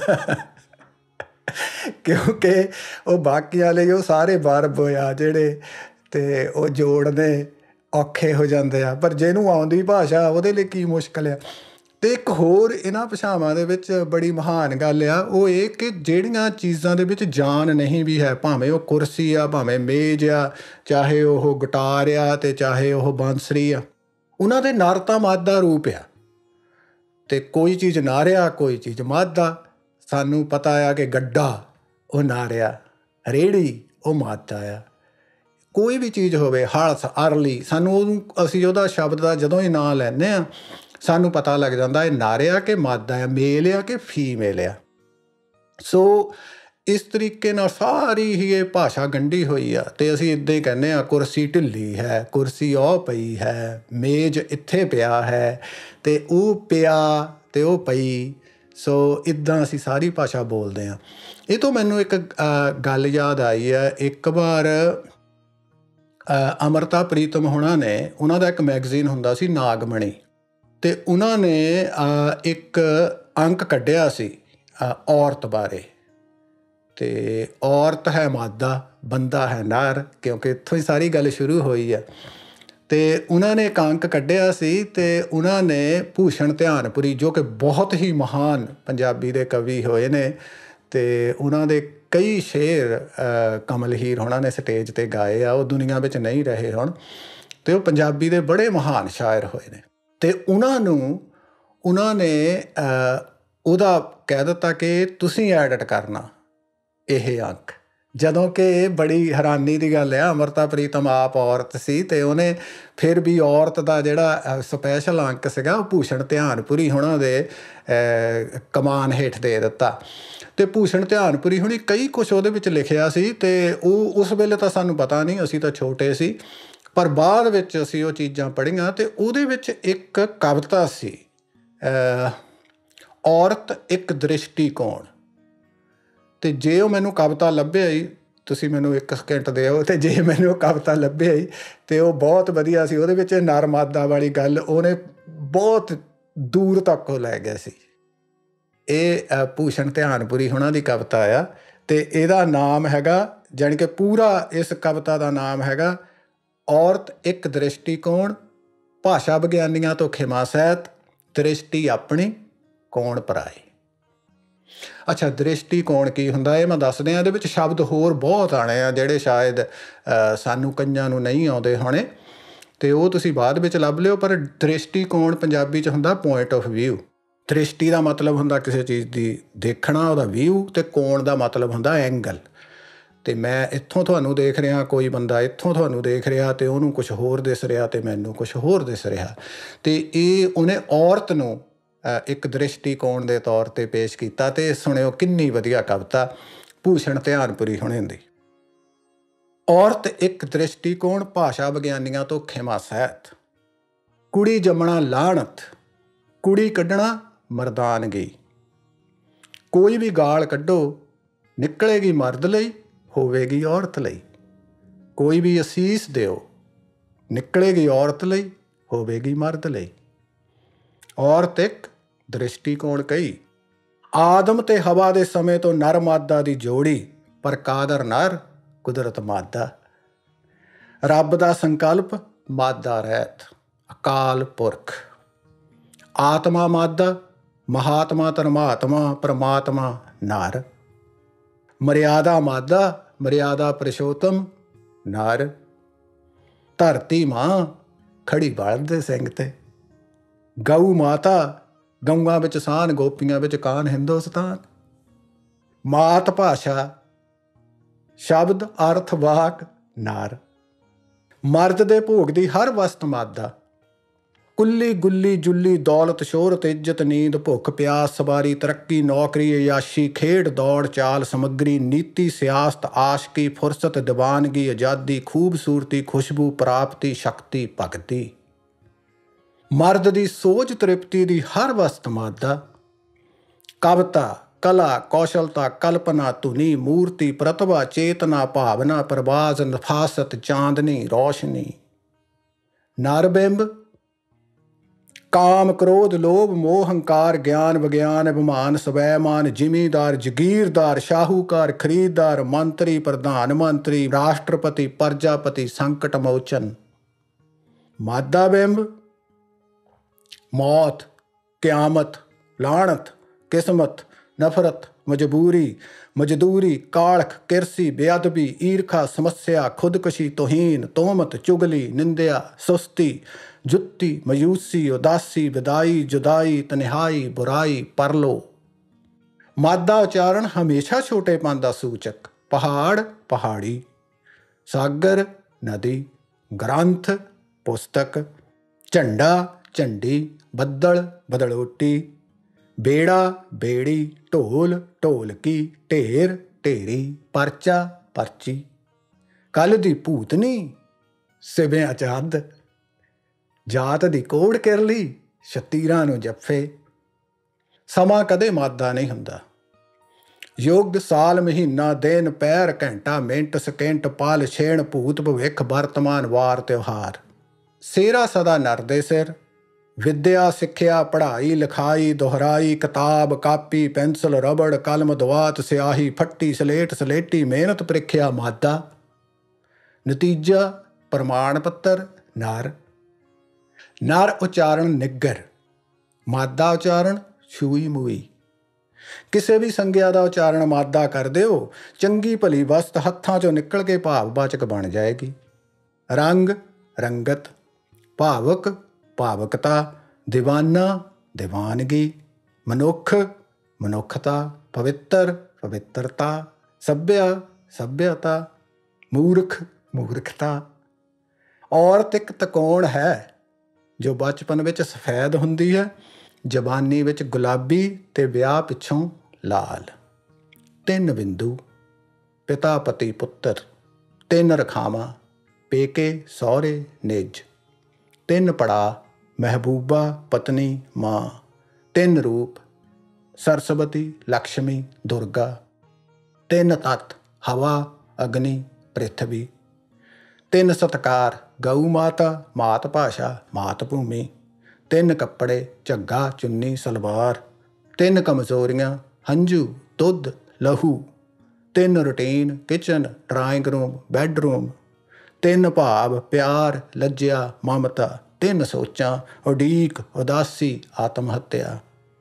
ਕਿਉਂਕਿ ਉਹ ਬਾਕੀਆਂ ਲਈ ਉਹ ਸਾਰੇ ਵਰਬ ਆ ਜਿਹੜੇ, ਅਤੇ ਉਹ ਜੋੜਨੇ ਔਖੇ ਹੋ ਜਾਂਦੇ ਆ। ਪਰ ਜਿਹਨੂੰ ਆਉਂਦੀ ਭਾਸ਼ਾ ਉਹਦੇ ਲਈ ਕੀ ਮੁਸ਼ਕਿਲ ਆ। ਅਤੇ ਇੱਕ ਹੋਰ ਇਹਨਾਂ ਭਾਸ਼ਾਵਾਂ ਦੇ ਵਿੱਚ ਬੜੀ ਮਹਾਨ ਗੱਲ ਆ, ਉਹ ਇਹ ਕਿ ਜਿਹੜੀਆਂ ਚੀਜ਼ਾਂ ਦੇ ਵਿੱਚ ਜਾਨ ਨਹੀਂ ਵੀ ਹੈ, ਭਾਵੇਂ ਉਹ ਕੁਰਸੀ ਆ, ਭਾਵੇਂ ਮੇਜ਼ ਆ, ਚਾਹੇ ਉਹ ਗਿਟਾਰ ਆ ਅਤੇ ਚਾਹੇ ਉਹ ਬਾਂਸਰੀ ਆ, ਉਹਨਾਂ ਦੇ ਨਰ ਤਾਂ ਮਾਦਾ ਰੂਪ ਆ। ਅਤੇ ਕੋਈ ਚੀਜ਼ ਨਾਰਿਆ, ਕੋਈ ਚੀਜ਼ ਮਾਦਾ। ਸਾਨੂੰ ਪਤਾ ਆ ਕਿ ਗੱਡਾ ਉਹ ਨਾਰਿਆ, ਰੇਹੜੀ ਉਹ ਮਾਦਾ ਆ। ਕੋਈ ਵੀ ਚੀਜ਼ ਹੋਵੇ, ਹਲਸ, ਅਰਲੀ, ਸਾਨੂੰ ਅਸੀਂ ਉਹਦਾ ਸ਼ਬਦ ਦਾ ਜਦੋਂ ਹੀ ਨਾਂ ਲੈਂਦੇ ਹਾਂ ਸਾਨੂੰ ਪਤਾ ਲੱਗ ਜਾਂਦਾ ਇਹ ਨਾਰਿਆ ਕਿ ਮਾਦਾ ਆ, ਮੇਲ ਆ ਕਿ ਫੀਮੇਲ ਆ। ਸੋ ਇਸ ਤਰੀਕੇ ਨਾਲ ਸਾਰੀ ਹੀ ਇਹ ਭਾਸ਼ਾ ਗੰਢੀ ਹੋਈ ਆ। ਅਤੇ ਅਸੀਂ ਇੱਦਾਂ ਹੀ ਕਹਿੰਦੇ ਹਾਂ ਕੁਰਸੀ ਢਿੱਲੀ ਹੈ, ਕੁਰਸੀ ਉਹ ਪਈ ਹੈ, ਮੇਜ਼ ਇੱਥੇ ਪਿਆ ਹੈ, ਅਤੇ ਉਹ ਪਿਆ ਅਤੇ ਉਹ ਪਈ। ਸੋ ਇੱਦਾਂ ਅਸੀਂ ਸਾਰੀ ਭਾਸ਼ਾ ਬੋਲਦੇ ਹਾਂ। ਇਹ ਤੋਂ ਮੈਨੂੰ ਇੱਕ ਗੱਲ ਯਾਦ ਆਈ ਹੈ। ਇੱਕ ਵਾਰ ਅੰਮ੍ਰਿਤਾ ਪ੍ਰੀਤਮ ਹੋਣਾ ਨੇ, ਉਹਨਾਂ ਦਾ ਇੱਕ ਮੈਗਜ਼ੀਨ ਹੁੰਦਾ ਸੀ ਨਾਗਮਣੀ, ਅਤੇ ਉਹਨਾਂ ਨੇ ਇੱਕ ਅੰਕ ਕੱਢਿਆ ਸੀ ਔਰਤ ਬਾਰੇ। ਅਤੇ ਔਰਤ ਹੈ ਮਾਦਾ, ਬੰਦਾ ਹੈ ਨਰ, ਕਿਉਂਕਿ ਇੱਥੋਂ ਹੀ ਸਾਰੀ ਗੱਲ ਸ਼ੁਰੂ ਹੋਈ ਹੈ। ਅਤੇ ਉਹਨਾਂ ਨੇ ਇੱਕ ਅੰਕ ਕੱਢਿਆ ਸੀ ਅਤੇ ਉਹਨਾਂ ਨੇ ਭੂਸ਼ਣ ਧਿਆਨਪੁਰੀ, ਜੋ ਕਿ ਬਹੁਤ ਹੀ ਮਹਾਨ ਪੰਜਾਬੀ ਦੇ ਕਵੀ ਹੋਏ ਨੇ, ਅਤੇ ਉਹਨਾਂ ਦੇ ਕਈ ਸ਼ੇਰ ਕਮਲ ਹੀਰ ਹੋਣਾ ਨੇ ਸਟੇਜ 'ਤੇ ਗਾਏ ਆ। ਉਹ ਦੁਨੀਆ ਵਿੱਚ ਨਹੀਂ ਰਹੇ ਹੁਣ, ਅਤੇ ਉਹ ਪੰਜਾਬੀ ਦੇ ਬੜੇ ਮਹਾਨ ਸ਼ਾਇਰ ਹੋਏ ਨੇ। ਅਤੇ ਉਹਨਾਂ ਨੇ ਉਹਦਾ ਕਹਿ ਦਿੱਤਾ ਕਿ ਤੁਸੀਂ ਐਡਿਟ ਕਰਨਾ ਇਹ ਅੰਕ, ਜਦੋਂ ਕਿ ਇਹ ਬੜੀ ਹੈਰਾਨੀ ਦੀ ਗੱਲ ਆ। ਅੰਮ੍ਰਿਤਾ ਪ੍ਰੀਤਮ ਆਪ ਔਰਤ ਸੀ ਅਤੇ ਉਹਨੇ ਫਿਰ ਵੀ ਔਰਤ ਦਾ ਜਿਹੜਾ ਸਪੈਸ਼ਲ ਅੰਕ ਸੀਗਾ ਉਹ ਭੂਸ਼ਣ ਧਿਆਨਪੁਰੀ ਹੋਣਾ ਦੇ ਕਮਾਨ ਹੇਠ ਦੇ ਦਿੱਤਾ। ਅਤੇ ਭੂਸ਼ਣ ਧਿਆਨਪੁਰੀ ਹੁਣੀ ਕਈ ਕੁਛ ਉਹਦੇ ਵਿੱਚ ਲਿਖਿਆ ਸੀ, ਅਤੇ ਉਹ ਉਸ ਵੇਲੇ ਤਾਂ ਸਾਨੂੰ ਪਤਾ ਨਹੀਂ, ਅਸੀਂ ਤਾਂ ਛੋਟੇ ਸੀ, ਪਰ ਬਾਅਦ ਵਿੱਚ ਅਸੀਂ ਉਹ ਚੀਜ਼ਾਂ ਪੜ੍ਹੀਆਂ। ਅਤੇ ਉਹਦੇ ਵਿੱਚ ਇੱਕ ਕਵਿਤਾ ਸੀ, ਔਰਤ ਇੱਕ ਦ੍ਰਿਸ਼ਟੀਕੋਣ। ਅਤੇ ਜੇ ਉਹ ਮੈਨੂੰ ਕਵਿਤਾ ਲੱਭਿਆ ਹੀ, ਤੁਸੀਂ ਮੈਨੂੰ 1 ਸਕਿੰਟ ਦਿਓ, ਅਤੇ ਜੇ ਮੈਨੂੰ ਉਹ ਕਵਿਤਾ ਲੱਭਿਆ ਹੀ ਅਤੇ ਉਹ ਬਹੁਤ ਵਧੀਆ ਸੀ। ਉਹਦੇ ਵਿੱਚ ਨਰ ਮਾਦਾ ਵਾਲੀ ਗੱਲ ਉਹਨੇ ਬਹੁਤ ਦੂਰ ਤੱਕ ਉਹ ਲੈ ਗਿਆ ਸੀ। ਇਹ ਭੂਸ਼ਣ ਧਿਆਨਪੁਰੀ ਹੋਣਾ ਦੀ ਕਵਿਤਾ ਆ, ਅਤੇ ਇਹਦਾ ਨਾਮ ਹੈਗਾ, ਜਾਣੀ ਕਿ ਪੂਰਾ ਇਸ ਕਵਿਤਾ ਦਾ ਨਾਮ ਹੈਗਾ ਔਰਤ ਇੱਕ ਦ੍ਰਿਸ਼ਟੀਕੋਣ, ਭਾਸ਼ਾ ਵਿਗਿਆਨੀਆਂ ਤੋਂ ਖਿਮਾ ਸਹਿਤ, ਦ੍ਰਿਸ਼ਟੀ ਆਪਣੀ ਕੌਣ ਪਰਾਏ। ਅੱਛਾ, ਦ੍ਰਿਸ਼ਟੀਕੋਣ ਕੀ ਹੁੰਦਾ ਇਹ ਮੈਂ ਦੱਸਦੇ ਹਾਂ। ਇਹਦੇ ਵਿੱਚ ਸ਼ਬਦ ਹੋਰ ਬਹੁਤ ਆਉਣੇ ਆ ਜਿਹੜੇ ਸ਼ਾਇਦ ਸਾਨੂੰ ਕਈਆਂ ਨੂੰ ਨਹੀਂ ਆਉਂਦੇ ਹੋਣੇ, ਅਤੇ ਉਹ ਤੁਸੀਂ ਬਾਅਦ ਵਿੱਚ ਲੱਭ ਲਿਓ। ਪਰ ਦ੍ਰਿਸ਼ਟੀਕੋਣ ਪੰਜਾਬੀ 'ਚ ਹੁੰਦਾ ਪੁਆਇੰਟ ਆਫ ਵਿਊ। ਦ੍ਰਿਸ਼ਟੀ ਦਾ ਮਤਲਬ ਹੁੰਦਾ ਕਿਸੇ ਚੀਜ਼ ਦੀ ਦੇਖਣਾ, ਉਹਦਾ ਵਿਊ, ਅਤੇ ਕੋਣ ਦਾ ਮਤਲਬ ਹੁੰਦਾ ਐਂਗਲ। ਅਤੇ ਮੈਂ ਇੱਥੋਂ ਤੁਹਾਨੂੰ ਦੇਖ ਰਿਹਾ, ਕੋਈ ਬੰਦਾ ਇੱਥੋਂ ਤੁਹਾਨੂੰ ਦੇਖ ਰਿਹਾ, ਅਤੇ ਉਹਨੂੰ ਕੁਛ ਹੋਰ ਦਿਸ ਰਿਹਾ ਅਤੇ ਮੈਨੂੰ ਕੁਛ ਹੋਰ ਦਿਸ ਰਿਹਾ। ਅਤੇ ਇਹ ਉਹਨੇ ਔਰਤ ਨੂੰ ਇੱਕ ਦ੍ਰਿਸ਼ਟੀਕੋਣ ਦੇ ਤੌਰ 'ਤੇ ਪੇਸ਼ ਕੀਤਾ। ਅਤੇ ਸੁਣਿਓ ਕਿੰਨੀ ਵਧੀਆ ਕਵਿਤਾ ਭੂਸ਼ਣ ਧਿਆਨਪੁਰੀ ਹੋਣੇ ਦੀ। ਔਰਤ ਇੱਕ ਦ੍ਰਿਸ਼ਟੀਕੋਣ, ਭਾਸ਼ਾ ਵਿਗਿਆਨੀਆਂ ਤੋਂ ਖਿਮਾ ਸਹਿਤ, ਕੁੜੀ ਜੰਮਣਾ ਲਾਹਣਤ, ਕੁੜੀ ਕੱਢਣਾ ਮਰਦਾਨਗੀ, ਕੋਈ ਵੀ ਗਾਲ ਕੱਢੋ ਨਿਕਲੇਗੀ ਮਰਦ ਲਈ, ਹੋਵੇਗੀ ਔਰਤ ਲਈ, ਕੋਈ ਵੀ ਅਸੀਸ ਦਿਓ ਨਿਕਲੇਗੀ ਔਰਤ ਲਈ, ਹੋਵੇਗੀ ਮਰਦ ਲਈ। ਔਰਤ ਇੱਕ ਦ੍ਰਿਸ਼ਟੀਕੋਣ ਕਹੀ, ਆਦਮ ਤੇ ਹਵਾ ਦੇ ਸਮੇਂ ਤੋਂ ਨਰ ਮਾਦਾ ਦੀ ਜੋੜੀ, ਪਰ ਕਾਦਰ ਨਰ ਕੁਦਰਤ ਮਾਦਾ। ਰੱਬ ਦਾ ਸੰਕਲਪ ਮਾਦਾ ਰਹਿਤ, ਅਕਾਲ ਪੁਰਖ। ਆਤਮਾ ਮਾਦਾ, ਮਹਾਤਮਾ ਧਰਮਾਤਮਾ, ਪਰਮਾਤਮਾ ਨਰ। ਮਰਿਆਦਾ ਮਾਦਾ, ਮਰਿਆਦਾ ਪੁਰਸ਼ੋਤਮ ਨਰ। ਧਰਤੀ ਮਾਂ, ਖੜੀ ਬਲਦ ਦੇ ਸਿੰਘ ਤੇ। ਗਊ ਮਾਤਾ, ਗਊਆਂ ਵਿੱਚ ਸਾਨ, ਗੋਪੀਆਂ ਵਿੱਚ ਕਾਨ, ਹਿੰਦੁਸਤਾਨ। ਮਾਤ ਭਾਸ਼ਾ, ਸ਼ਬਦ ਅਰਥ ਵਾਕ ਨਰ। ਮਰਦ ਦੇ ਭੋਗ ਦੀ ਹਰ ਵਸਤ ਮਾਦਾ। ਕੁੱਲੀ ਗੁੱਲੀ ਜੁੱਲੀ, ਦੌਲਤ ਸ਼ੋਹਰਤ ਇੱਜ਼ਤ ਨੀਂਦ ਭੁੱਖ ਪਿਆਸ ਸਵਾਰੀ ਤਰੱਕੀ ਨੌਕਰੀ ਅਯਾਸ਼ੀ ਖੇਡ ਦੌੜ ਚਾਲ ਸਮੱਗਰੀ ਨੀਤੀ ਸਿਆਸਤ ਆਸ਼ਕੀ ਫੁਰਸਤ ਦੀਵਾਨਗੀ ਆਜ਼ਾਦੀ ਖੂਬਸੂਰਤੀ ਖੁਸ਼ਬੂ ਪ੍ਰਾਪਤੀ ਸ਼ਕਤੀ ਭਗਤੀ। ਮਰਦ ਦੀ ਸੋਚ ਤ੍ਰਿਪਤੀ ਦੀ ਹਰ ਵਸਤ ਮਾਦਾ। ਕਵਿਤਾ ਕਲਾ ਕੌਸ਼ਲਤਾ ਕਲਪਨਾ ਧੁਨੀ ਮੂਰਤੀ ਪ੍ਰਤਿਭਾ ਚੇਤਨਾ ਭਾਵਨਾ ਪ੍ਰਵਾਜ਼ ਨਫਾਸਤ ਚਾਂਦਨੀ ਰੌਸ਼ਨੀ। ਨਰਬਿੰਬ ਕਾਮ ਕ੍ਰੋਧ ਲੋਭ ਮੋਹ ਹੰਕਾਰ ਗਿਆਨ ਵਿਗਿਆਨ ਅਭਿਮਾਨ ਸਵੈਮਾਨ ਜ਼ਿਮੀਦਾਰ ਜਗੀਰਦਾਰ ਸ਼ਾਹੂਕਾਰ ਖਰੀਦਦਾਰ ਮੰਤਰੀ ਪ੍ਰਧਾਨ ਮੰਤਰੀ ਰਾਸ਼ਟਰਪਤੀ ਪ੍ਰਜਾਪਤੀ ਸੰਕਟ ਮੋਚਨ। ਮਾਦਾ ਬਿੰਬ ਮੌਤ ਕਿਆਮਤ ਲਾਹਣਤ ਕਿਸਮਤ ਨਫ਼ਰਤ ਮਜਬੂਰੀ ਮਜ਼ਦੂਰੀ ਕਾਲਖ ਕਿਰਸੀ ਬੇਅਦਬੀ ਈਰਖਾ ਸਮੱਸਿਆ ਖੁਦਕਸ਼ੀ ਤੋਹੀਨ ਤੋਹਮਤ ਚੁਗਲੀ ਨਿੰਦਿਆ ਸੁਸਤੀ ਜੁੱਤੀ ਮਾਯੂਸੀ ਉਦਾਸੀ ਵਿਦਾਈ ਜੁਦਾਈ ਤਨਹਾਈ ਬੁਰਾਈ ਪਰਲੋ। ਮਾਦਾ ਉਚਾਰਨ ਹਮੇਸ਼ਾ ਛੋਟੇਪਨ ਦਾ ਸੂਚਕ। ਪਹਾੜ ਪਹਾੜੀ ਸਾਗਰ ਨਦੀ ਗ੍ਰੰਥ ਪੁਸਤਕ ਝੰਡਾ ਝੰਡੀ ਬੱਦਲ ਬਦਲੋਟੀ ਬੇੜਾ ਬੇੜੀ ਢੋਲ ਢੋਲਕੀ ਢੇਰ ਢੇਰੀ ਪਰਚਾ ਪਰਚੀ। ਕੱਲ ਦੀ ਭੂਤਨੀ ਸਿਵਿਆਂ ਚ ਹੱਦ ਜਾਤ ਦੀ ਕੋੜ ਕਿਰਲੀ ਸ਼ਤੀਰਾਂ ਨੂੰ ਜੱਫੇ। ਸਮਾਂ ਕਦੇ ਮਾਦਾ ਨਹੀਂ ਹੁੰਦਾ। ਯੁੱਗ ਸਾਲ ਮਹੀਨਾ ਦਿਨ ਪੈਰ ਘੰਟਾ ਮਿੰਟ ਸਕਿੰਟ ਪਲ ਛੇਣ ਭੂਤ ਭਵਿੱਖ ਵਰਤਮਾਨ ਵਾਰ ਤਿਉਹਾਰ। ਸਿਹਰਾ ਸਦਾ ਨਰ ਦੇ ਸਿਰ। ਵਿੱਦਿਆ ਸਿੱਖਿਆ ਪੜ੍ਹਾਈ ਲਿਖਾਈ ਦੁਹਰਾਈ ਕਿਤਾਬ ਕਾਪੀ ਪੈਨਸਲ ਰਬੜ ਕਲਮ ਦਵਾਤ ਸਿਆਹੀ ਫੱਟੀ ਸਲੇਟ ਸਲੇਟੀ ਮਿਹਨਤ ਪ੍ਰੀਖਿਆ ਮਾਦਾ। ਨਤੀਜਾ ਪ੍ਰਮਾਣ ਪੱਤਰ ਨਰ। ਨਰ ਉਚਾਰਨ ਨਿੱਗਰ ਮਾਦਾ ਉਚਾਰਨ ਛੂਈ ਮੂਈ। ਕਿਸੇ ਵੀ ਸੰਗਿਆ ਦਾ ਉਚਾਰਨ ਮਾਦਾ ਕਰ ਦਿਓ ਚੰਗੀ ਭਲੀ ਵਸਤ ਹੱਥਾਂ ਚੋਂ ਨਿਕਲ ਕੇ ਭਾਵਵਾਚਕ ਬਣ ਜਾਏਗੀ। ਰੰਗ ਰੰਗਤ ਭਾਵਕ ਭਾਵਕਤਾ ਦੀਵਾਨਾ ਦੀਵਾਨਗੀ ਮਨੁੱਖ ਮਨੁੱਖਤਾ ਪਵਿੱਤਰ ਪਵਿੱਤਰਤਾ ਸੱਭਿਆ ਸੱਭਿਅਤਾ ਮੂਰਖ ਮੂਰਖਤਾ। ਔਰਤ ਇੱਕ ਤਕੋਣ ਹੈ ਜੋ ਬਚਪਨ ਵਿੱਚ ਸਫੈਦ ਹੁੰਦੀ ਹੈ ਜਵਾਨੀ ਵਿੱਚ ਗੁਲਾਬੀ ਤੇ ਵਿਆਹ ਪਿੱਛੋਂ ਲਾਲ। 3 ਬਿੰਦੂ ਪਿਤਾ ਪਤੀ ਪੁੱਤਰ। 3 ਰਖਾਵਾਂ ਪੇਕੇ ਸਹੁਰੇ ਨਿੱਜ। 3 ਪੜਾਅ ਮਹਿਬੂਬਾ ਪਤਨੀ ਮਾਂ। 3 ਰੂਪ ਸਰਸਵਤੀ ਲਕਸ਼ਮੀ ਦੁਰਗਾ। 3 ਤੱਤ ਹਵਾ ਅਗਨੀ ਪ੍ਰਿਥਵੀ। 3 ਸਤਕਾਰ ਗਊ ਮਾਤਾ ਮਾਤ ਭਾਸ਼ਾ ਮਾਤ ਭੂਮੀ। 3 ਕੱਪੜੇ ਝੱਗਾ ਚੁੰਨੀ ਸਲਵਾਰ। 3 ਕਮਜ਼ੋਰੀਆਂ ਹੰਝੂ ਦੁੱਧ ਲਹੂ। 3 routine kitchen drawing room bedroom. 3 ਭਾਵ ਪਿਆਰ ਲੱਜਿਆ ਮਮਤਾ। 3 ਸੋਚਾਂ ਉਡੀਕ ਉਦਾਸੀ ਆਤਮ ਹੱਤਿਆ।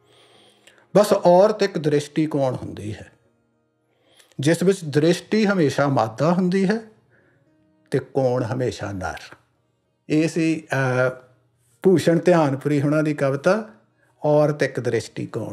ਬਸ ਔਰਤ ਇੱਕ ਦ੍ਰਿਸ਼ਟੀਕੋਣ ਹੁੰਦੀ ਹੈ ਜਿਸ ਵਿੱਚ ਦ੍ਰਿਸ਼ਟੀ ਹਮੇਸ਼ਾ ਮਾਦਾ ਹੁੰਦੀ ਹੈ ਤੇ ਕੋਣ ਹਮੇਸ਼ਾ ਨਰ। ਇਹ ਸੀ ਭੂਸ਼ਣ ਧਿਆਨਪੁਰੀ ਹੁਣਾਂ ਦੀ ਕਵਿਤਾ ਔਰਤ ਇੱਕ ਦ੍ਰਿਸ਼ਟੀਕੋਣ।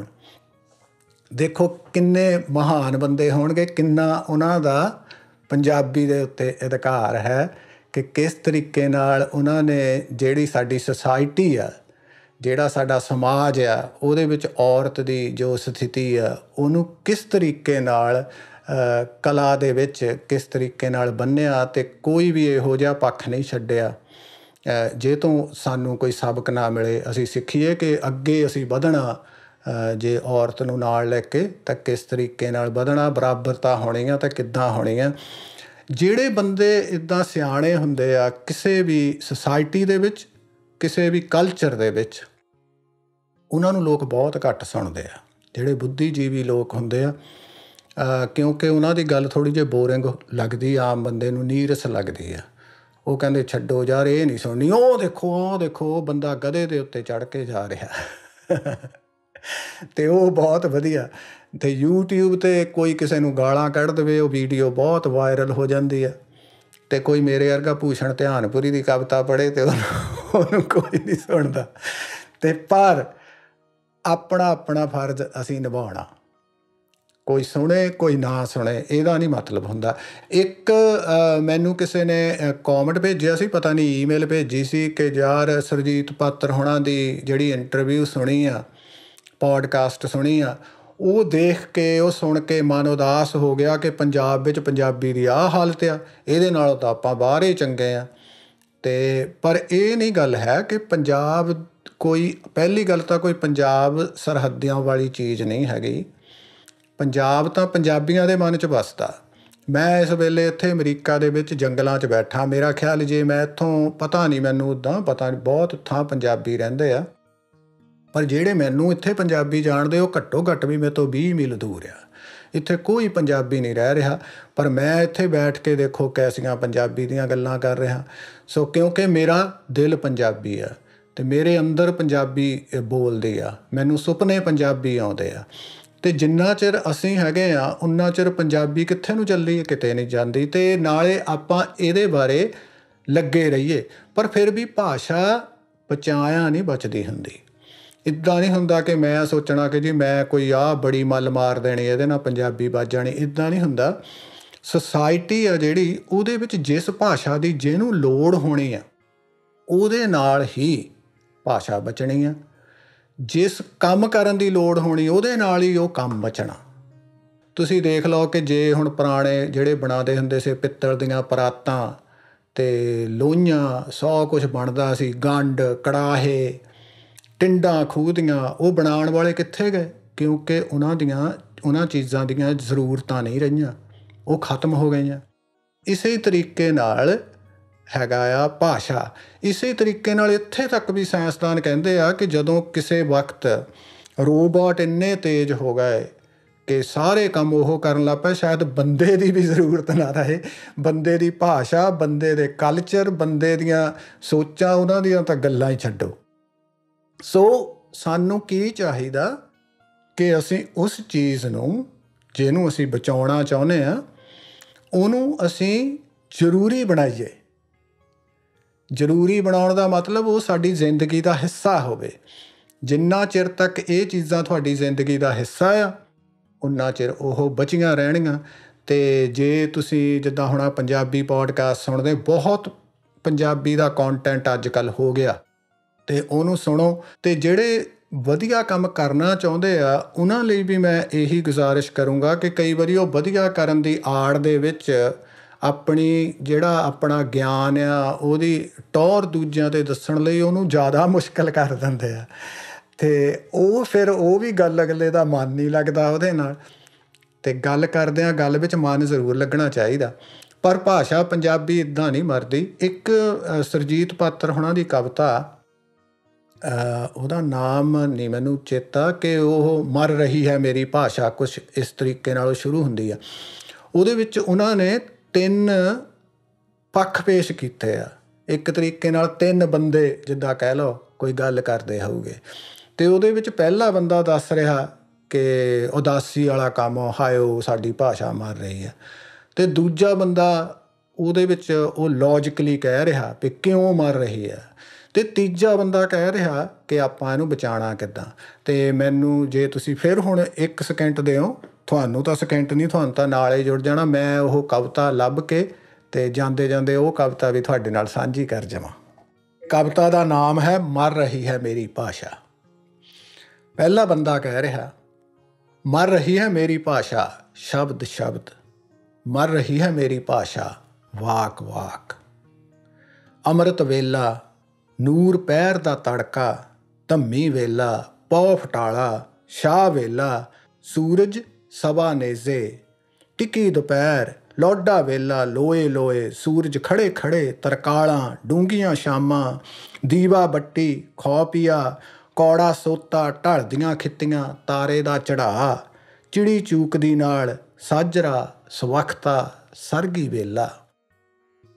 ਦੇਖੋ ਕਿੰਨੇ ਮਹਾਨ ਬੰਦੇ ਹੋਣਗੇ ਕਿੰਨਾ ਉਹਨਾਂ ਦਾ ਪੰਜਾਬੀ ਦੇ ਉੱਤੇ ਅਧਿਕਾਰ ਹੈ ਕਿ ਕਿਸ ਤਰੀਕੇ ਨਾਲ ਉਹਨਾਂ ਨੇ ਜਿਹੜੀ ਸਾਡੀ ਸੁਸਾਇਟੀ ਆ ਜਿਹੜਾ ਸਾਡਾ ਸਮਾਜ ਆ ਉਹਦੇ ਵਿੱਚ ਔਰਤ ਦੀ ਜੋ ਸਥਿਤੀ ਆ ਉਹਨੂੰ ਕਿਸ ਤਰੀਕੇ ਨਾਲ ਕਲਾ ਦੇ ਵਿੱਚ ਕਿਸ ਤਰੀਕੇ ਨਾਲ ਬੰਨ੍ਹਿਆ ਅਤੇ ਕੋਈ ਵੀ ਇਹੋ ਜਿਹਾ ਪੱਖ ਨਹੀਂ ਛੱਡਿਆ ਜੇ ਤੋਂ ਸਾਨੂੰ ਕੋਈ ਸਬਕ ਨਾ ਮਿਲੇ। ਅਸੀਂ ਸਿੱਖੀਏ ਕਿ ਅੱਗੇ ਅਸੀਂ ਵਧਣਾ ਜੇ ਔਰਤ ਨੂੰ ਨਾਲ ਲੈ ਕੇ ਤਾਂ ਕਿਸ ਤਰੀਕੇ ਨਾਲ ਵਧਣਾ ਬਰਾਬਰਤਾ ਹੋਣੀ ਆ ਤਾਂ ਕਿੱਦਾਂ ਹੋਣੀ ਆ। ਜਿਹੜੇ ਬੰਦੇ ਇੱਦਾਂ ਸਿਆਣੇ ਹੁੰਦੇ ਆ ਕਿਸੇ ਵੀ ਸੁਸਾਇਟੀ ਦੇ ਵਿੱਚ ਕਿਸੇ ਵੀ ਕਲਚਰ ਦੇ ਵਿੱਚ ਉਹਨਾਂ ਨੂੰ ਲੋਕ ਬਹੁਤ ਘੱਟ ਸੁਣਦੇ ਆ। ਜਿਹੜੇ ਬੁੱਧੀਜੀਵੀ ਲੋਕ ਹੁੰਦੇ ਆ ਕਿਉਂਕਿ ਉਹਨਾਂ ਦੀ ਗੱਲ ਥੋੜ੍ਹੀ ਜਿਹੀ ਬੋਰਿੰਗ ਲੱਗਦੀ ਆਮ ਬੰਦੇ ਨੂੰ ਨੀਰਸ ਲੱਗਦੀ ਆ। ਉਹ ਕਹਿੰਦੇ ਛੱਡੋ ਯਾਰ ਇਹ ਨਹੀਂ ਸੁਣਨੀ, ਉਹ ਦੇਖੋ ਉਹ ਬੰਦਾ ਗਧੇ ਦੇ ਉੱਤੇ ਚੜ੍ਹ ਕੇ ਜਾ ਰਿਹਾ। ਅਤੇ ਉਹ ਬਹੁਤ ਵਧੀਆ। ਅਤੇ YouTube 'ਤੇ ਕੋਈ ਕਿਸੇ ਨੂੰ ਗਾਲਾਂ ਕੱਢ ਦੇਵੇ, ਉਹ ਵੀਡੀਓ ਬਹੁਤ ਵਾਇਰਲ ਹੋ ਜਾਂਦੀ ਆ। ਅਤੇ ਕੋਈ ਮੇਰੇ ਵਰਗਾ ਭੂਸ਼ਣ ਧਿਆਨਪੁਰੀ ਦੀ ਕਵਿਤਾ ਪੜ੍ਹੇ ਅਤੇ ਉਹਨੂੰ ਕੋਈ ਨਹੀਂ ਸੁਣਦਾ। ਅਤੇ ਪਰ ਆਪਣਾ ਫਰਜ਼ ਅਸੀਂ ਨਿਭਾਉਣਾ, ਕੋਈ ਸੁਣੇ ਕੋਈ ਨਾ ਸੁਣੇ ਇਹਦਾ ਨਹੀਂ ਮਤਲਬ ਹੁੰਦਾ। ਇੱਕ ਮੈਨੂੰ ਕਿਸੇ ਨੇ ਕੌਮੈਂਟ ਭੇਜਿਆ ਸੀ, ਪਤਾ ਨਹੀਂ ਈਮੇਲ ਭੇਜੀ ਸੀ ਕਿ ਯਾਰ ਸੁਰਜੀਤ ਪਾਤਰ ਹੋਣਾ ਦੀ ਜਿਹੜੀ ਇੰਟਰਵਿਊ ਸੁਣੀ ਆ, ਪੋਡਕਾਸਟ ਸੁਣੀ ਆ, ਉਹ ਦੇਖ ਕੇ ਉਹ ਸੁਣ ਕੇ ਮਨ ਉਦਾਸ ਹੋ ਗਿਆ ਕਿ ਪੰਜਾਬ ਵਿੱਚ ਪੰਜਾਬੀ ਦੀ ਆਹ ਹਾਲਤ ਆ, ਇਹਦੇ ਨਾਲੋਂ ਤਾਂ ਆਪਾਂ ਬਾਹਰ ਹੀ ਚੰਗੇ ਆ। ਅਤੇ ਪਰ ਇਹ ਨਹੀਂ ਗੱਲ ਹੈ ਕਿ ਪੰਜਾਬ ਕੋਈ, ਪਹਿਲੀ ਗੱਲ ਤਾਂ ਕੋਈ ਪੰਜਾਬ ਸਰਹੱਦਾਂ ਵਾਲੀ ਚੀਜ਼ ਨਹੀਂ ਹੈਗੀ। ਪੰਜਾਬ ਤਾਂ ਪੰਜਾਬੀਆਂ ਦੇ ਮਨ 'ਚ ਵੱਸਦਾ। ਮੈਂ ਇਸ ਵੇਲੇ ਇੱਥੇ ਅਮਰੀਕਾ ਦੇ ਵਿੱਚ ਜੰਗਲਾਂ 'ਚ ਬੈਠਾ, ਮੇਰਾ ਖਿਆਲ ਜੇ ਮੈਂ ਇੱਥੋਂ, ਪਤਾ ਨਹੀਂ ਮੈਨੂੰ ਉੱਦਾਂ, ਪਤਾ ਨਹੀਂ ਬਹੁਤ ਥਾਂ ਪੰਜਾਬੀ ਰਹਿੰਦੇ ਆ, ਪਰ ਜਿਹੜੇ ਮੈਨੂੰ ਇੱਥੇ ਪੰਜਾਬੀ ਜਾਣਦੇ ਉਹ ਘੱਟੋ ਘੱਟ ਵੀ ਮੇਰੇ ਤੋਂ 20 ਮੀਲ ਦੂਰ ਆ। ਇੱਥੇ ਕੋਈ ਪੰਜਾਬੀ ਨਹੀਂ ਰਹਿ ਰਿਹਾ, ਪਰ ਮੈਂ ਇੱਥੇ ਬੈਠ ਕੇ ਦੇਖੋ ਕੈਸੀਆਂ ਪੰਜਾਬੀ ਦੀਆਂ ਗੱਲਾਂ ਕਰ ਰਿਹਾ। ਸੋ ਕਿਉਂਕਿ ਮੇਰਾ ਦਿਲ ਪੰਜਾਬੀ ਆ ਅਤੇ ਮੇਰੇ ਅੰਦਰ ਪੰਜਾਬੀ ਬੋਲਦੇ ਆ, ਮੈਨੂੰ ਸੁਪਨੇ ਪੰਜਾਬੀ ਆਉਂਦੇ ਆ। ਅਤੇ ਜਿੰਨਾ ਚਿਰ ਅਸੀਂ ਹੈਗੇ ਆ ਉਨਾ ਚਿਰ ਪੰਜਾਬੀ ਕਿੱਥੇ ਨੂੰ ਚੱਲੀ, ਕਿਤੇ ਨਹੀਂ ਜਾਂਦੀ। ਅਤੇ ਨਾਲੇ ਆਪਾਂ ਇਹਦੇ ਬਾਰੇ ਲੱਗੇ ਰਹੀਏ, ਪਰ ਫਿਰ ਵੀ ਭਾਸ਼ਾ ਬਚਾਇਆ ਨਹੀਂ ਬਚਦੀ ਹੁੰਦੀ। ਇੱਦਾਂ ਨਹੀਂ ਹੁੰਦਾ ਕਿ ਮੈਂ ਸੋਚਣਾ ਕਿ ਜੀ ਮੈਂ ਕੋਈ ਬੜੀ ਮੱਲ ਮਾਰ ਦੇਣੀ, ਇਹਦੇ ਨਾਲ ਪੰਜਾਬੀ ਬਚ ਜਾਣੀ, ਇੱਦਾਂ ਨਹੀਂ ਹੁੰਦਾ। ਸੁਸਾਇਟੀ ਆ ਜਿਹੜੀ, ਉਹਦੇ ਵਿੱਚ ਜਿਸ ਭਾਸ਼ਾ ਦੀ ਜਿਹਨੂੰ ਲੋੜ ਹੋਣੀ ਆ ਉਹਦੇ ਨਾਲ ਹੀ ਭਾਸ਼ਾ ਬਚਣੀ ਆ। ਜਿਸ ਕੰਮ ਕਰਨ ਦੀ ਲੋੜ ਹੋਣੀ ਉਹਦੇ ਨਾਲ ਹੀ ਉਹ ਕੰਮ ਬਚਣਾ। ਤੁਸੀਂ ਦੇਖ ਲਓ ਕਿ ਜੇ ਹੁਣ ਪੁਰਾਣੇ ਜਿਹੜੇ ਬਣਾਉਂਦੇ ਹੁੰਦੇ ਸੀ ਪਿੱਤਲ ਦੀਆਂ ਪਰਾਤਾਂ ਅਤੇ ਲੋਹੀਆਂ, 100 ਕੁਛ ਬਣਦਾ ਸੀ, ਗੰਢ, ਕੜਾਹੇ, ਟਿੰਡਾਂ ਖੂਹ ਦੀਆਂ, ਉਹ ਬਣਾਉਣ ਵਾਲੇ ਕਿੱਥੇ ਗਏ? ਕਿਉਂਕਿ ਉਹਨਾਂ ਚੀਜ਼ਾਂ ਦੀਆਂ ਜ਼ਰੂਰਤਾਂ ਨਹੀਂ ਰਹੀਆਂ, ਉਹ ਖਤਮ ਹੋ ਗਈਆਂ। ਇਸੇ ਤਰੀਕੇ ਨਾਲ ਹੈਗਾ ਆ ਭਾਸ਼ਾ। ਇਸੇ ਤਰੀਕੇ ਨਾਲ ਇੱਥੇ ਤੱਕ ਵੀ ਸਾਇੰਸਦਾਨ ਕਹਿੰਦੇ ਆ ਕਿ ਜਦੋਂ ਕਿਸੇ ਵਕਤ ਰੋਬੋਟ ਇੰਨੇ ਤੇਜ਼ ਹੋ ਗਏ ਕਿ ਸਾਰੇ ਕੰਮ ਉਹ ਕਰਨ ਲੱਗ ਪਏ, ਸ਼ਾਇਦ ਬੰਦੇ ਦੀ ਵੀ ਜ਼ਰੂਰਤ ਨਾ ਰਹੇ। ਬੰਦੇ ਦੀ ਭਾਸ਼ਾ, ਬੰਦੇ ਦੇ ਕਲਚਰ, ਬੰਦੇ ਦੀਆਂ ਸੋਚਾਂ, ਉਹਨਾਂ ਦੀਆਂ ਤਾਂ ਗੱਲਾਂ ਹੀ ਛੱਡੋ। ਸੋ ਸਾਨੂੰ ਕੀ ਚਾਹੀਦਾ ਕਿ ਅਸੀਂ ਉਸ ਚੀਜ਼ ਨੂੰ, ਜਿਹਨੂੰ ਅਸੀਂ ਬਚਾਉਣਾ ਚਾਹੁੰਦੇ ਹਾਂ, ਉਹਨੂੰ ਅਸੀਂ ਜ਼ਰੂਰੀ ਬਣਾਈਏ। ਜ਼ਰੂਰੀ ਬਣਾਉਣ ਦਾ ਮਤਲਬ ਉਹ ਸਾਡੀ ਜ਼ਿੰਦਗੀ ਦਾ ਹਿੱਸਾ ਹੋਵੇ। ਜਿੰਨਾ ਚਿਰ ਤੱਕ ਇਹ ਚੀਜ਼ਾਂ ਤੁਹਾਡੀ ਜ਼ਿੰਦਗੀ ਦਾ ਹਿੱਸਾ ਆ, ਉਨਾ ਚਿਰ ਉਹ ਬਚੀਆਂ ਰਹਿਣਗੀਆਂ। ਅਤੇ ਜੇ ਤੁਸੀਂ ਜਿੱਦਾਂ ਹੁਣ ਪੰਜਾਬੀ ਪੋਡਕਾਸਟ ਸੁਣਦੇ, ਬਹੁਤ ਪੰਜਾਬੀ ਦਾ ਕੰਟੈਂਟ ਅੱਜ ਕੱਲ੍ਹ ਹੋ ਗਿਆ, ਅਤੇ ਉਹਨੂੰ ਸੁਣੋ। ਅਤੇ ਜਿਹੜੇ ਵਧੀਆ ਕੰਮ ਕਰਨਾ ਚਾਹੁੰਦੇ ਆ ਉਹਨਾਂ ਲਈ ਵੀ ਮੈਂ ਇਹੀ ਗੁਜ਼ਾਰਿਸ਼ ਕਰੂੰਗਾ ਕਿ ਕਈ ਵਾਰੀ ਉਹ ਵਧੀਆ ਕਰਨ ਦੀ ਆੜ ਦੇ ਵਿੱਚ ਆਪਣਾ ਗਿਆਨ ਆ, ਉਹਦੀ ਟੌਹਰ ਦੂਜਿਆਂ 'ਤੇ ਦੱਸਣ ਲਈ ਉਹਨੂੰ ਜ਼ਿਆਦਾ ਮੁਸ਼ਕਿਲ ਕਰ ਦਿੰਦੇ ਆ। ਅਤੇ ਉਹ ਫਿਰ ਉਹ ਵੀ ਗੱਲ, ਅਗਲੇ ਦਾ ਮਨ ਨਹੀਂ ਲੱਗਦਾ ਉਹਦੇ ਨਾਲ। ਅਤੇ ਗੱਲ ਕਰਦਿਆਂ ਗੱਲ ਵਿੱਚ ਮਨ ਜ਼ਰੂਰ ਲੱਗਣਾ ਚਾਹੀਦਾ। ਪਰ ਭਾਸ਼ਾ ਪੰਜਾਬੀ ਇੱਦਾਂ ਨਹੀਂ ਮਰਦੀ। ਇੱਕ ਸੁਰਜੀਤ ਪਾਤਰ ਹੋਣਾ ਦੀ ਕਵਿਤਾ, ਉਹਦਾ ਨਾਮ ਨਹੀਂ ਮੈਨੂੰ ਚੇਤਾ, ਕਿ ਉਹ ਮਰ ਰਹੀ ਹੈ ਮੇਰੀ ਭਾਸ਼ਾ, ਕੁਛ ਇਸ ਤਰੀਕੇ ਨਾਲ ਉਹ ਸ਼ੁਰੂ ਹੁੰਦੀ ਆ। ਉਹਦੇ ਵਿੱਚ ਉਹਨਾਂ ਨੇ 3 ਪੱਖ ਪੇਸ਼ ਕੀਤੇ ਆ। ਇੱਕ ਤਰੀਕੇ ਨਾਲ 3 ਬੰਦੇ ਜਿੱਦਾਂ ਕਹਿ ਲਓ ਕੋਈ ਗੱਲ ਕਰਦੇ ਹੋਊਗੇ, ਅਤੇ ਉਹਦੇ ਵਿੱਚ ਪਹਿਲਾ ਬੰਦਾ ਦੱਸ ਰਿਹਾ ਕਿ ਉਦਾਸੀ ਵਾਲਾ ਕੰਮ, ਹਾਇਓ ਸਾਡੀ ਭਾਸ਼ਾ ਮਰ ਰਹੀ ਆ। ਅਤੇ ਦੂਜਾ ਬੰਦਾ ਉਹਦੇ ਵਿੱਚ ਉਹ ਲੌਜਿਕਲੀ ਕਹਿ ਰਿਹਾ ਵੀ ਕਿਉਂ ਮਰ ਰਹੀ ਆ। ਅਤੇ ਤੀਜਾ ਬੰਦਾ ਕਹਿ ਰਿਹਾ ਕਿ ਆਪਾਂ ਇਹਨੂੰ ਬਚਾਉਣਾ ਕਿੱਦਾਂ। ਅਤੇ ਮੈਨੂੰ ਜੇ ਤੁਸੀਂ ਫਿਰ ਹੁਣ 1 ਸਕਿੰਟ ਦਿਓ, ਤੁਹਾਨੂੰ ਤਾਂ ਸਕਿੰਟ ਨਹੀਂ, ਤੁਹਾਨੂੰ ਤਾਂ ਨਾਲ ਹੀ ਜੁੜ ਜਾਣਾ। ਮੈਂ ਉਹ ਕਵਿਤਾ ਲੱਭ ਕੇ ਅਤੇ ਜਾਂਦੇ ਜਾਂਦੇ ਉਹ ਕਵਿਤਾ ਵੀ ਤੁਹਾਡੇ ਨਾਲ ਸਾਂਝੀ ਕਰ ਜਾਵਾਂ। ਕਵਿਤਾ ਦਾ ਨਾਮ ਹੈ ਮਰ ਰਹੀ ਹੈ ਮੇਰੀ ਭਾਸ਼ਾ। ਪਹਿਲਾ ਬੰਦਾ ਕਹਿ ਰਿਹਾ, ਮਰ ਰਹੀ ਹੈ ਮੇਰੀ ਭਾਸ਼ਾ ਸ਼ਬਦ ਸ਼ਬਦ, ਮਰ ਰਹੀ ਹੈ ਮੇਰੀ ਭਾਸ਼ਾ ਵਾਕ ਵਾਕ। ਅੰਮ੍ਰਿਤ ਵੇਲਾ, ਨੂਰ ਪਹਿਰ ਦਾ ਤੜਕਾ, ਧੰਮੀ ਵੇਲਾ, ਪੌ ਫਟਾਲਾ, ਸ਼ਾਹ ਵੇਲਾ, ਸੂਰਜ ਸਵਾ ਨੇਜ਼ੇ, ਟਿੱਕੀ ਦੁਪਹਿਰ, ਲੋਡਾ ਵੇਲਾ, ਲੋਏ ਲੋਏ, ਸੂਰਜ ਖੜੇ ਖੜੇ, ਤਰਕਾਲਾਂ, ਡੂੰਘੀਆਂ ਸ਼ਾਮਾਂ, ਦੀਵਾ ਬੱਟੀ, ਖੌ ਪੀਆ, ਕੌੜਾ ਸੋਤਾ, ਢਲਦੀਆਂ ਖਿੱਤੀਆਂ, ਤਾਰੇ ਦਾ ਚੜ੍ਹਾ, ਚਿੜੀ ਚੂਕਦੀ ਨਾਲ, ਸਾਜਰਾ, ਸਵਖਤਾ, ਸਰਗੀ ਵੇਲਾ।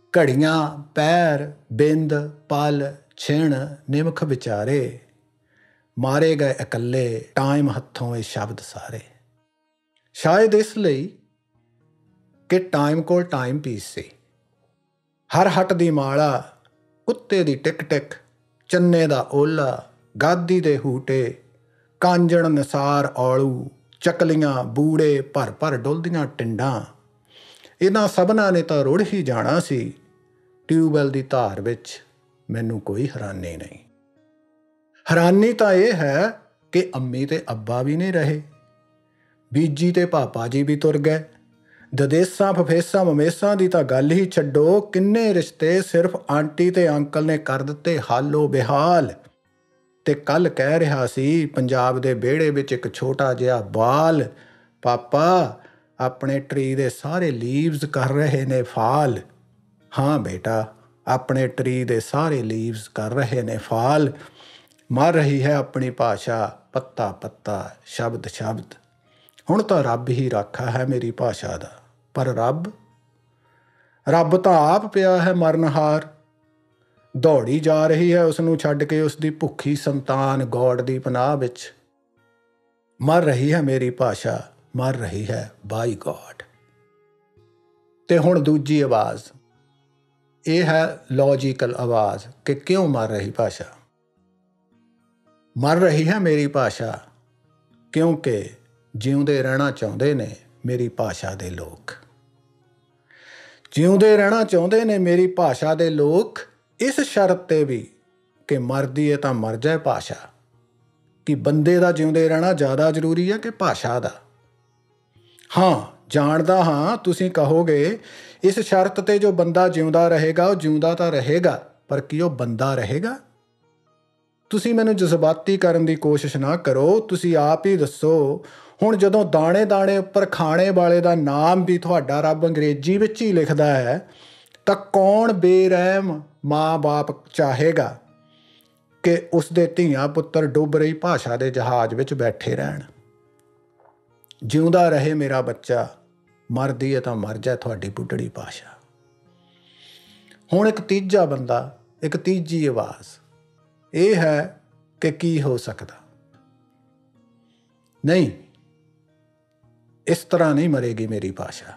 ਘੜੀਆਂ ਪੈਰ ਬਿੰਦ ਪਲ ਛਿਣ ਨਿਮਖ ਵਿਚਾਰੇ, ਮਾਰੇ ਗਏ ਇਕੱਲੇ ਟਾਈਮ ਹੱਥੋਂ ਇਹ ਸ਼ਬਦ ਸਾਰੇ। ਸ਼ਾਇਦ ਇਸ ਲਈ ਕਿ ਟਾਈਮ ਕੋਲ ਟਾਈਮ ਪੀਸ ਸੀ। ਹਰ ਹੱਟ ਦੀ ਮਾਲਾ, ਕੁੱਤੇ ਦੀ ਟਿਕ ਟਿਕ, ਚੰਨੇ ਦਾ ਓਲਾ, ਗਾਦੀ ਦੇ ਹੂਟੇ, ਕਾਂਜਣ ਨਿਸਾਰ ਔਲੂ, ਚੱਕਲੀਆਂ ਬੂੜੇ ਭਰ ਭਰ ਡੁੱਲਦੀਆਂ ਟਿੰਡਾਂ, ਇਹਨਾਂ ਸਭਨਾਂ ਨੇ ਤਾਂ ਰੁੜ ਹੀ ਜਾਣਾ ਸੀ। ਟਿਊਬਵੈੱਲ ਦੀ ਧਾਰ ਵਿੱਚ ਮੈਨੂੰ ਕੋਈ ਹੈਰਾਨੀ ਨਹੀਂ। ਹੈਰਾਨੀ ਤਾਂ ਇਹ ਹੈ ਕਿ ਅੰਮੀ ਤੇ ਅੱਬਾ ਵੀ ਨਹੀਂ ਰਹੇ, ਬੀਜੀ ਤੇ ਪਾਪਾ ਜੀ ਵੀ ਤੁਰ ਗਏ। ਦਦੇਸਾਂ ਫਫੇਸਾਂ ਮਮੇਸਾਂ ਦੀ ਤਾਂ ਗੱਲ ਹੀ ਛੱਡੋ, ਕਿੰਨੇ ਰਿਸ਼ਤੇ ਸਿਰਫ ਆਂਟੀ ਤੇ ਅੰਕਲ ਨੇ ਕਰ ਦਿੱਤੇ ਹਾਲੋ ਬੇਹਾਲ। ਤੇ ਕੱਲ੍ਹ ਕਹਿ ਰਿਹਾ ਸੀ ਪੰਜਾਬ ਦੇ ਵਿਹੜੇ ਵਿੱਚ ਇੱਕ ਛੋਟਾ ਜਿਹਾ ਬਾਲ, ਪਾਪਾ ਆਪਣੇ ਟਰੀ ਦੇ ਸਾਰੇ ਲੀਵਸ ਕਰ ਰਹੇ ਨੇ ਫਾਲ। ਹਾਂ ਬੇਟਾ, ਆਪਣੇ ਟਰੀ ਦੇ ਸਾਰੇ ਲੀਵਸ ਕਰ ਰਹੇ ਨੇ ਫਾਲ। ਮਰ ਰਹੀ ਹੈ ਆਪਣੀ ਭਾਸ਼ਾ, ਪੱਤਾ ਪੱਤਾ ਸ਼ਬਦ ਸ਼ਬਦ। ਹੁਣ ਤਾਂ ਰੱਬ ਹੀ ਰਾਖਾ ਹੈ ਮੇਰੀ ਭਾਸ਼ਾ ਦਾ, ਪਰ ਰੱਬ ਤਾਂ ਆਪ ਪਿਆ ਹੈ ਮਰਨਹਾਰ। ਦੌੜੀ ਜਾ ਰਹੀ ਹੈ ਉਸ ਨੂੰ ਛੱਡ ਕੇ ਉਸਦੀ ਭੁੱਖੀ ਸੰਤਾਨ ਗੋਡ ਦੀ ਪਨਾਹ ਵਿੱਚ। ਮਰ ਰਹੀ ਹੈ ਮੇਰੀ ਭਾਸ਼ਾ, ਮਰ ਰਹੀ ਹੈ ਬਾਈ ਗੋਡ। ਤੇ ਹੁਣ ਦੂਜੀ ਆਵਾਜ਼, ਇਹ ਹੈ ਲੌਜੀਕਲ ਆਵਾਜ਼ ਕਿ ਕਿਉਂ ਮਰ ਰਹੀ ਭਾਸ਼ਾ। ਮਰ ਰਹੀ ਹੈ ਮੇਰੀ ਭਾਸ਼ਾ ਕਿਉਂਕਿ ਜਿਉਂਦੇ ਰਹਿਣਾ ਚਾਹੁੰਦੇ ਨੇ ਮੇਰੀ ਭਾਸ਼ਾ ਦੇ ਲੋਕ। ਜਿਉਂਦੇ ਰਹਿਣਾ ਚਾਹੁੰਦੇ ਨੇ ਮੇਰੀ ਭਾਸ਼ਾ ਦੇ ਲੋਕ, ਇਸ ਸ਼ਰਤ 'ਤੇ ਵੀ ਕਿ ਮਰਦੀ ਹੈ ਤਾਂ ਮਰ ਜਾਏ ਭਾਸ਼ਾ। ਕਿ ਬੰਦੇ ਦਾ ਜਿਉਂਦੇ ਰਹਿਣਾ ਜ਼ਿਆਦਾ ਜ਼ਰੂਰੀ ਹੈ ਕਿ ਭਾਸ਼ਾ ਦਾ। ਹਾਂ ਜਾਣਦਾ ਹਾਂ ਤੁਸੀਂ ਕਹੋਗੇ ਇਸ ਸ਼ਰਤ 'ਤੇ ਜੋ ਬੰਦਾ ਜਿਉਂਦਾ ਰਹੇਗਾ ਉਹ ਜਿਉਂਦਾ ਤਾਂ ਰਹੇਗਾ, ਪਰ ਕੀ ਉਹ ਬੰਦਾ ਰਹੇਗਾ? ਤੁਸੀਂ ਮੈਨੂੰ ਜਜ਼ਬਾਤੀ ਕਰਨ ਦੀ ਕੋਸ਼ਿਸ਼ ਨਾ ਕਰੋ, ਤੁਸੀਂ ਆਪ ਹੀ ਦੱਸੋ। ਹੁਣ ਜਦੋਂ ਦਾਣੇ ਦਾਣੇ ਉੱਪਰ ਖਾਣੇ ਵਾਲੇ ਦਾ ਨਾਮ ਵੀ ਤੁਹਾਡਾ ਰੱਬ ਅੰਗਰੇਜ਼ੀ ਵਿੱਚ ਹੀ ਲਿਖਦਾ ਹੈ, ਤਾਂ ਕੌਣ ਬੇਰਹਿਮ ਮਾਂ ਬਾਪ ਚਾਹੇਗਾ ਕਿ ਉਸਦੇ ਧੀਆਂ ਪੁੱਤਰ ਡੁੱਬ ਰਹੀ ਭਾਸ਼ਾ ਦੇ ਜਹਾਜ਼ ਵਿੱਚ ਬੈਠੇ ਰਹਿਣ। ਜਿਉਂਦਾ ਰਹੇ ਮੇਰਾ ਬੱਚਾ, ਮਰਦੀ ਹੈ ਤਾਂ ਮਰ ਜਾਏ ਤੁਹਾਡੀ ਬੁੱਢੜੀ ਭਾਸ਼ਾ। ਹੁਣ ਇੱਕ ਤੀਜਾ ਬੰਦਾ, ਇੱਕ ਤੀਜੀ ਆਵਾਜ਼, ਇਹ ਹੈ ਕਿ ਕੀ ਹੋ ਸਕਦਾ। ਨਹੀਂ, ਇਸ ਤਰ੍ਹਾਂ ਨਹੀਂ ਮਰੇਗੀ ਮੇਰੀ ਭਾਸ਼ਾ।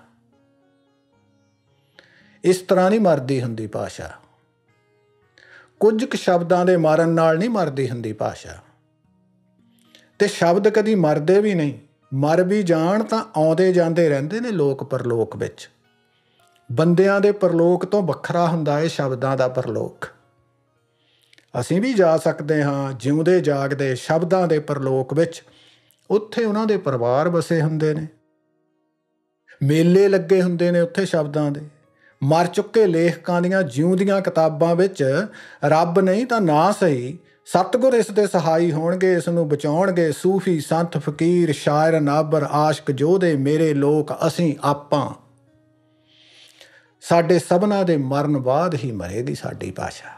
ਇਸ ਤਰ੍ਹਾਂ ਨਹੀਂ ਮਰਦੀ ਹੁੰਦੀ ਭਾਸ਼ਾ। ਕੁਝ ਕੁ ਸ਼ਬਦਾਂ ਦੇ ਮਾਰਨ ਨਾਲ ਨਹੀਂ ਮਰਦੀ ਹੁੰਦੀ ਭਾਸ਼ਾ। ਤੇ ਸ਼ਬਦ ਕਦੀ ਮਰਦੇ ਵੀ ਨਹੀਂ। ਮਰ ਵੀ ਜਾਣ ਤਾਂ ਆਉਂਦੇ ਜਾਂਦੇ ਰਹਿੰਦੇ ਨੇ ਲੋਕ ਪਰਲੋਕ ਵਿੱਚ। ਬੰਦਿਆਂ ਦੇ ਪਰਲੋਕ ਤੋਂ ਵੱਖਰਾ ਹੁੰਦਾ ਹੈ ਸ਼ਬਦਾਂ ਦਾ ਪਰਲੋਕ। ਅਸੀਂ ਵੀ ਜਾ ਸਕਦੇ ਹਾਂ ਜਿਉਂਦੇ ਜਾਗਦੇ ਸ਼ਬਦਾਂ ਦੇ ਪਰਲੋਕ ਵਿੱਚ। ਉੱਥੇ ਉਹਨਾਂ ਦੇ ਪਰਿਵਾਰ ਵਸੇ ਹੁੰਦੇ ਨੇ, ਮੇਲੇ ਲੱਗੇ ਹੁੰਦੇ ਨੇ ਉੱਥੇ ਸ਼ਬਦਾਂ ਦੇ। ਮਰ ਚੁੱਕੇ ਲੇਖਕਾਂ ਦੀਆਂ ਜਿਉਂਦੀਆਂ ਕਿਤਾਬਾਂ ਵਿੱਚ ਰੱਬ ਨਹੀਂ ਤਾਂ ਨਾ ਸਹੀ, ਸਤਿਗੁਰ ਇਸ ਦੇ ਸਹਾਈ ਹੋਣਗੇ, ਇਸ ਨੂੰ ਬਚਾਉਣਗੇ। ਸੂਫੀ ਸੰਤ ਫਕੀਰ ਸ਼ਾਇਰ ਨਾਬਰ ਆਸ਼ਕ ਯੋਧੇ ਮੇਰੇ ਲੋਕ ਅਸੀਂ ਆਪਾਂ। ਸਾਡੇ ਸਭਨਾਂ ਦੇ ਮਰਨ ਬਾਅਦ ਹੀ ਮਰੇਗੀ ਸਾਡੀ ਭਾਸ਼ਾ।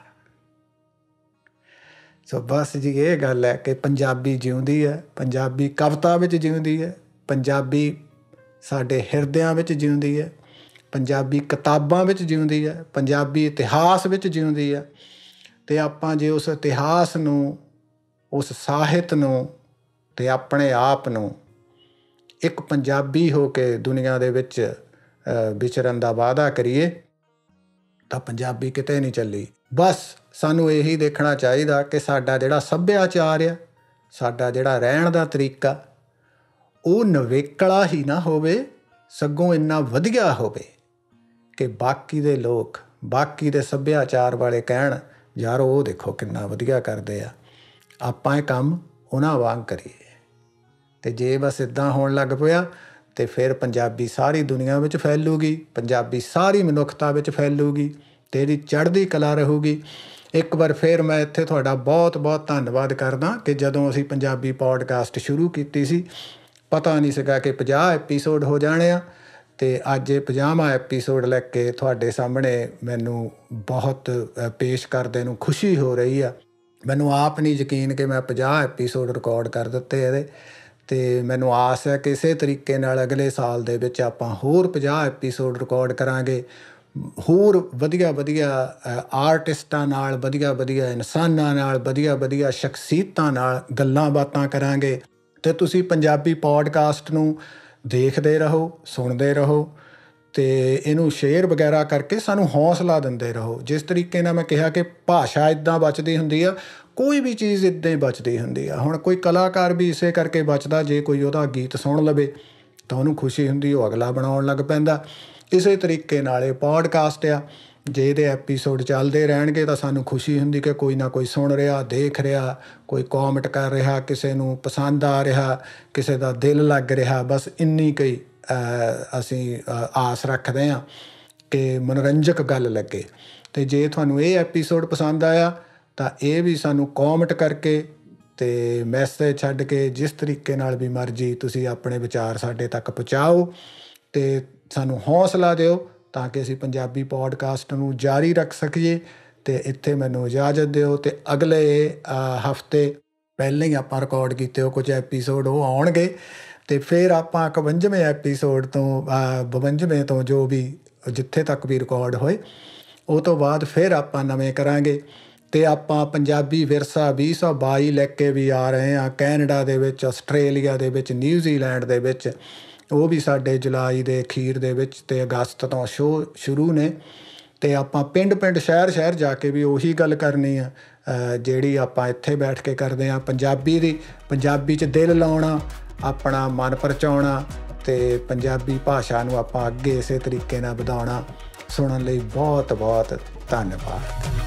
ਸੋ ਬਸ ਜੀ ਇਹ ਗੱਲ ਹੈ ਕਿ ਪੰਜਾਬੀ ਜਿਉਂਦੀ ਹੈ, ਪੰਜਾਬੀ ਕਵਿਤਾ ਵਿੱਚ ਜਿਉਂਦੀ ਹੈ, ਪੰਜਾਬੀ ਸਾਡੇ ਹਿਰਦਿਆਂ ਵਿੱਚ ਜਿਉਂਦੀ ਹੈ, ਪੰਜਾਬੀ ਕਿਤਾਬਾਂ ਵਿੱਚ ਜਿਉਂਦੀ ਹੈ, ਪੰਜਾਬੀ ਇਤਿਹਾਸ ਵਿੱਚ ਜਿਉਂਦੀ ਹੈ। ਅਤੇ ਆਪਾਂ ਜੇ ਉਸ ਇਤਿਹਾਸ ਨੂੰ, ਉਸ ਸਾਹਿਤ ਨੂੰ ਅਤੇ ਆਪਣੇ ਆਪ ਨੂੰ ਇੱਕ ਪੰਜਾਬੀ ਹੋ ਕੇ ਦੁਨੀਆ ਦੇ ਵਿੱਚ ਵਿਚਰਨ ਦਾ ਵਾਅਦਾ ਕਰੀਏ ਤਾਂ ਪੰਜਾਬੀ ਕਿਤੇ ਨਹੀਂ ਚੱਲੀ। ਬਸ ਸਾਨੂੰ ਇਹੀ ਦੇਖਣਾ ਚਾਹੀਦਾ ਕਿ ਸਾਡਾ ਜਿਹੜਾ ਸੱਭਿਆਚਾਰ ਆ, ਸਾਡਾ ਜਿਹੜਾ ਰਹਿਣ ਦਾ ਤਰੀਕਾ, ਉਹ ਨਿਵੇਕਲਾ ਹੀ ਨਾ ਹੋਵੇ, ਸਗੋਂ ਇੰਨਾ ਵਧੀਆ ਹੋਵੇ ਕਿ ਬਾਕੀ ਦੇ ਲੋਕ, ਬਾਕੀ ਦੇ ਸੱਭਿਆਚਾਰ ਵਾਲੇ ਕਹਿਣ ਯਾਰ ਉਹ ਦੇਖੋ ਕਿੰਨਾ ਵਧੀਆ ਕਰਦੇ ਆ, ਆਪਾਂ ਇਹ ਕੰਮ ਉਹਨਾਂ ਵਾਂਗ ਕਰੀਏ। ਅਤੇ ਜੇ ਬਸ ਇੱਦਾਂ ਹੋਣ ਲੱਗ ਪਿਆ ਅਤੇ ਫਿਰ ਪੰਜਾਬੀ ਸਾਰੀ ਦੁਨੀਆ ਵਿੱਚ ਫੈਲੂਗੀ, ਪੰਜਾਬੀ ਸਾਰੀ ਮਨੁੱਖਤਾ ਵਿੱਚ ਫੈਲੂਗੀ ਅਤੇ ਇਹਦੀ ਚੜ੍ਹਦੀ ਕਲਾ ਰਹੂਗੀ। ਇੱਕ ਵਾਰ ਫਿਰ ਮੈਂ ਇੱਥੇ ਤੁਹਾਡਾ ਬਹੁਤ ਬਹੁਤ ਧੰਨਵਾਦ ਕਰਦਾ ਕਿ ਜਦੋਂ ਅਸੀਂ ਪੰਜਾਬੀ ਪੋਡਕਾਸਟ ਸ਼ੁਰੂ ਕੀਤੀ ਸੀ, ਪਤਾ ਨਹੀਂ ਸੀਗਾ ਕਿ 50 ਐਪੀਸੋਡ ਹੋ ਜਾਣੇ ਆ। ਅਤੇ ਅੱਜ ਇਹ 50ਵਾਂ ਐਪੀਸੋਡ ਲੈ ਕੇ ਤੁਹਾਡੇ ਸਾਹਮਣੇ ਮੈਨੂੰ ਬਹੁਤ ਪੇਸ਼ ਕਰਦੇ ਨੂੰ ਖੁਸ਼ੀ ਹੋ ਰਹੀ ਆ। ਮੈਨੂੰ ਆਪ ਨਹੀਂ ਯਕੀਨ ਕਿ ਮੈਂ 50 ਐਪੀਸੋਡ ਰਿਕਾਰਡ ਕਰ ਦਿੱਤੇ ਇਹਦੇ। ਅਤੇ ਮੈਨੂੰ ਆਸ ਹੈ ਕਿ ਇਸੇ ਤਰੀਕੇ ਨਾਲ ਅਗਲੇ ਸਾਲ ਦੇ ਵਿੱਚ ਆਪਾਂ ਹੋਰ 50 ਐਪੀਸੋਡ ਰਿਕਾਰਡ ਕਰਾਂਗੇ। ਹੋਰ ਵਧੀਆ ਵਧੀਆ ਆਰਟਿਸਟਾਂ ਨਾਲ, ਵਧੀਆ ਵਧੀਆ ਇਨਸਾਨਾਂ ਨਾਲ, ਵਧੀਆ ਵਧੀਆ ਸ਼ਖਸੀਅਤਾਂ ਨਾਲ ਗੱਲਾਂ ਬਾਤਾਂ ਕਰਾਂਗੇ। ਅਤੇ ਤੁਸੀਂ ਪੰਜਾਬੀ ਪੋਡਕਾਸਟ ਨੂੰ ਦੇਖਦੇ ਰਹੋ, ਸੁਣਦੇ ਰਹੋ ਅਤੇ ਇਹਨੂੰ ਸ਼ੇਅਰ ਵਗੈਰਾ ਕਰਕੇ ਸਾਨੂੰ ਹੌਸਲਾ ਦਿੰਦੇ ਰਹੋ। ਜਿਸ ਤਰੀਕੇ ਨਾਲ ਮੈਂ ਕਿਹਾ ਕਿ ਭਾਸ਼ਾ ਇੱਦਾਂ ਬਚਦੀ ਹੁੰਦੀ ਆ, ਕੋਈ ਵੀ ਚੀਜ਼ ਇੱਦਾਂ ਹੀ ਬਚਦੀ ਹੁੰਦੀ ਆ। ਹੁਣ ਕੋਈ ਕਲਾਕਾਰ ਵੀ ਇਸੇ ਕਰਕੇ ਬਚਦਾ, ਜੇ ਕੋਈ ਉਹਦਾ ਗੀਤ ਸੁਣ ਲਵੇ ਤਾਂ ਉਹਨੂੰ ਖੁਸ਼ੀ ਹੁੰਦੀ, ਉਹ ਅਗਲਾ ਬਣਾਉਣ ਲੱਗ ਪੈਂਦਾ। ਇਸੇ ਤਰੀਕੇ ਨਾਲ ਇਹ ਪੋਡਕਾਸਟ ਆ, ਜੇ ਇਹਦੇ ਐਪੀਸੋਡ ਚੱਲਦੇ ਰਹਿਣਗੇ ਤਾਂ ਸਾਨੂੰ ਖੁਸ਼ੀ ਹੁੰਦੀ ਕਿ ਕੋਈ ਨਾ ਕੋਈ ਸੁਣ ਰਿਹਾ, ਦੇਖ ਰਿਹਾ, ਕੋਈ ਕੌਮੈਂਟ ਕਰ ਰਿਹਾ, ਕਿਸੇ ਨੂੰ ਪਸੰਦ ਆ ਰਿਹਾ, ਕਿਸੇ ਦਾ ਦਿਲ ਲੱਗ ਰਿਹਾ। ਬਸ ਇੰਨੀ ਕੁ ਅਸੀਂ ਆਸ ਰੱਖਦੇ ਹਾਂ ਕਿ ਮਨੋਰੰਜਕ ਗੱਲ ਲੱਗੇ। ਅਤੇ ਜੇ ਤੁਹਾਨੂੰ ਇਹ ਐਪੀਸੋਡ ਪਸੰਦ ਆਇਆ ਤਾਂ ਇਹ ਵੀ ਸਾਨੂੰ ਕੌਮੈਂਟ ਕਰਕੇ ਅਤੇ ਮੈਸੇਜ ਛੱਡ ਕੇ, ਜਿਸ ਤਰੀਕੇ ਨਾਲ ਵੀ ਮਰਜ਼ੀ ਤੁਸੀਂ ਆਪਣੇ ਵਿਚਾਰ ਸਾਡੇ ਤੱਕ ਪਹੁੰਚਾਓ ਅਤੇ ਸਾਨੂੰ ਹੌਸਲਾ ਦਿਓ ਤਾਂ ਕਿ ਅਸੀਂ ਪੰਜਾਬੀ ਪੋਡਕਾਸਟ ਨੂੰ ਜਾਰੀ ਰੱਖ ਸਕੀਏ। ਅਤੇ ਇੱਥੇ ਮੈਨੂੰ ਇਜਾਜ਼ਤ ਦਿਓ। ਅਤੇ ਅਗਲੇ ਹਫ਼ਤੇ ਪਹਿਲਾਂ ਹੀ ਆਪਾਂ ਰਿਕਾਰਡ ਕੀਤੇ ਉਹ ਕੁਝ ਐਪੀਸੋਡ ਉਹ ਆਉਣਗੇ ਅਤੇ ਫਿਰ ਆਪਾਂ 51ਵੇਂ ਐਪੀਸੋਡ ਤੋਂ 52ਵੇਂ ਤੋਂ ਜੋ ਵੀ ਜਿੱਥੇ ਤੱਕ ਵੀ ਰਿਕਾਰਡ ਹੋਏ ਉਹ ਤੋਂ ਬਾਅਦ ਫਿਰ ਆਪਾਂ ਨਵੇਂ ਕਰਾਂਗੇ। ਅਤੇ ਆਪਾਂ ਪੰਜਾਬੀ ਵਿਰਸਾ 2022 ਲੈ ਕੇ ਵੀ ਆ ਰਹੇ ਹਾਂ। ਕੈਨੇਡਾ ਦੇ ਵਿੱਚ, ਆਸਟ੍ਰੇਲੀਆ ਦੇ ਵਿੱਚ, ਨਿਊਜ਼ੀਲੈਂਡ ਦੇ ਵਿੱਚ, ਉਹ ਵੀ ਸਾਡੇ ਜੁਲਾਈ ਦੇ ਅਖੀਰ ਦੇ ਵਿੱਚ ਅਤੇ ਅਗਸਤ ਤੋਂ ਸ਼ੋਅ ਸ਼ੁਰੂ ਨੇ। ਅਤੇ ਆਪਾਂ ਪਿੰਡ ਪਿੰਡ, ਸ਼ਹਿਰ ਸ਼ਹਿਰ ਜਾ ਕੇ ਵੀ ਉਹੀ ਗੱਲ ਕਰਨੀ ਆ ਜਿਹੜੀ ਆਪਾਂ ਇੱਥੇ ਬੈਠ ਕੇ ਕਰਦੇ ਹਾਂ। ਪੰਜਾਬੀ ਦੀ, ਪੰਜਾਬੀ 'ਚ ਦਿਲ ਲਾਉਣਾ, ਆਪਣਾ ਮਨ ਪਰਚਾਉਣਾ ਅਤੇ ਪੰਜਾਬੀ ਭਾਸ਼ਾ ਨੂੰ ਆਪਾਂ ਅੱਗੇ ਇਸੇ ਤਰੀਕੇ ਨਾਲ ਵਧਾਉਣਾ। ਸੁਣਨ ਲਈ ਬਹੁਤ ਬਹੁਤ ਧੰਨਵਾਦ।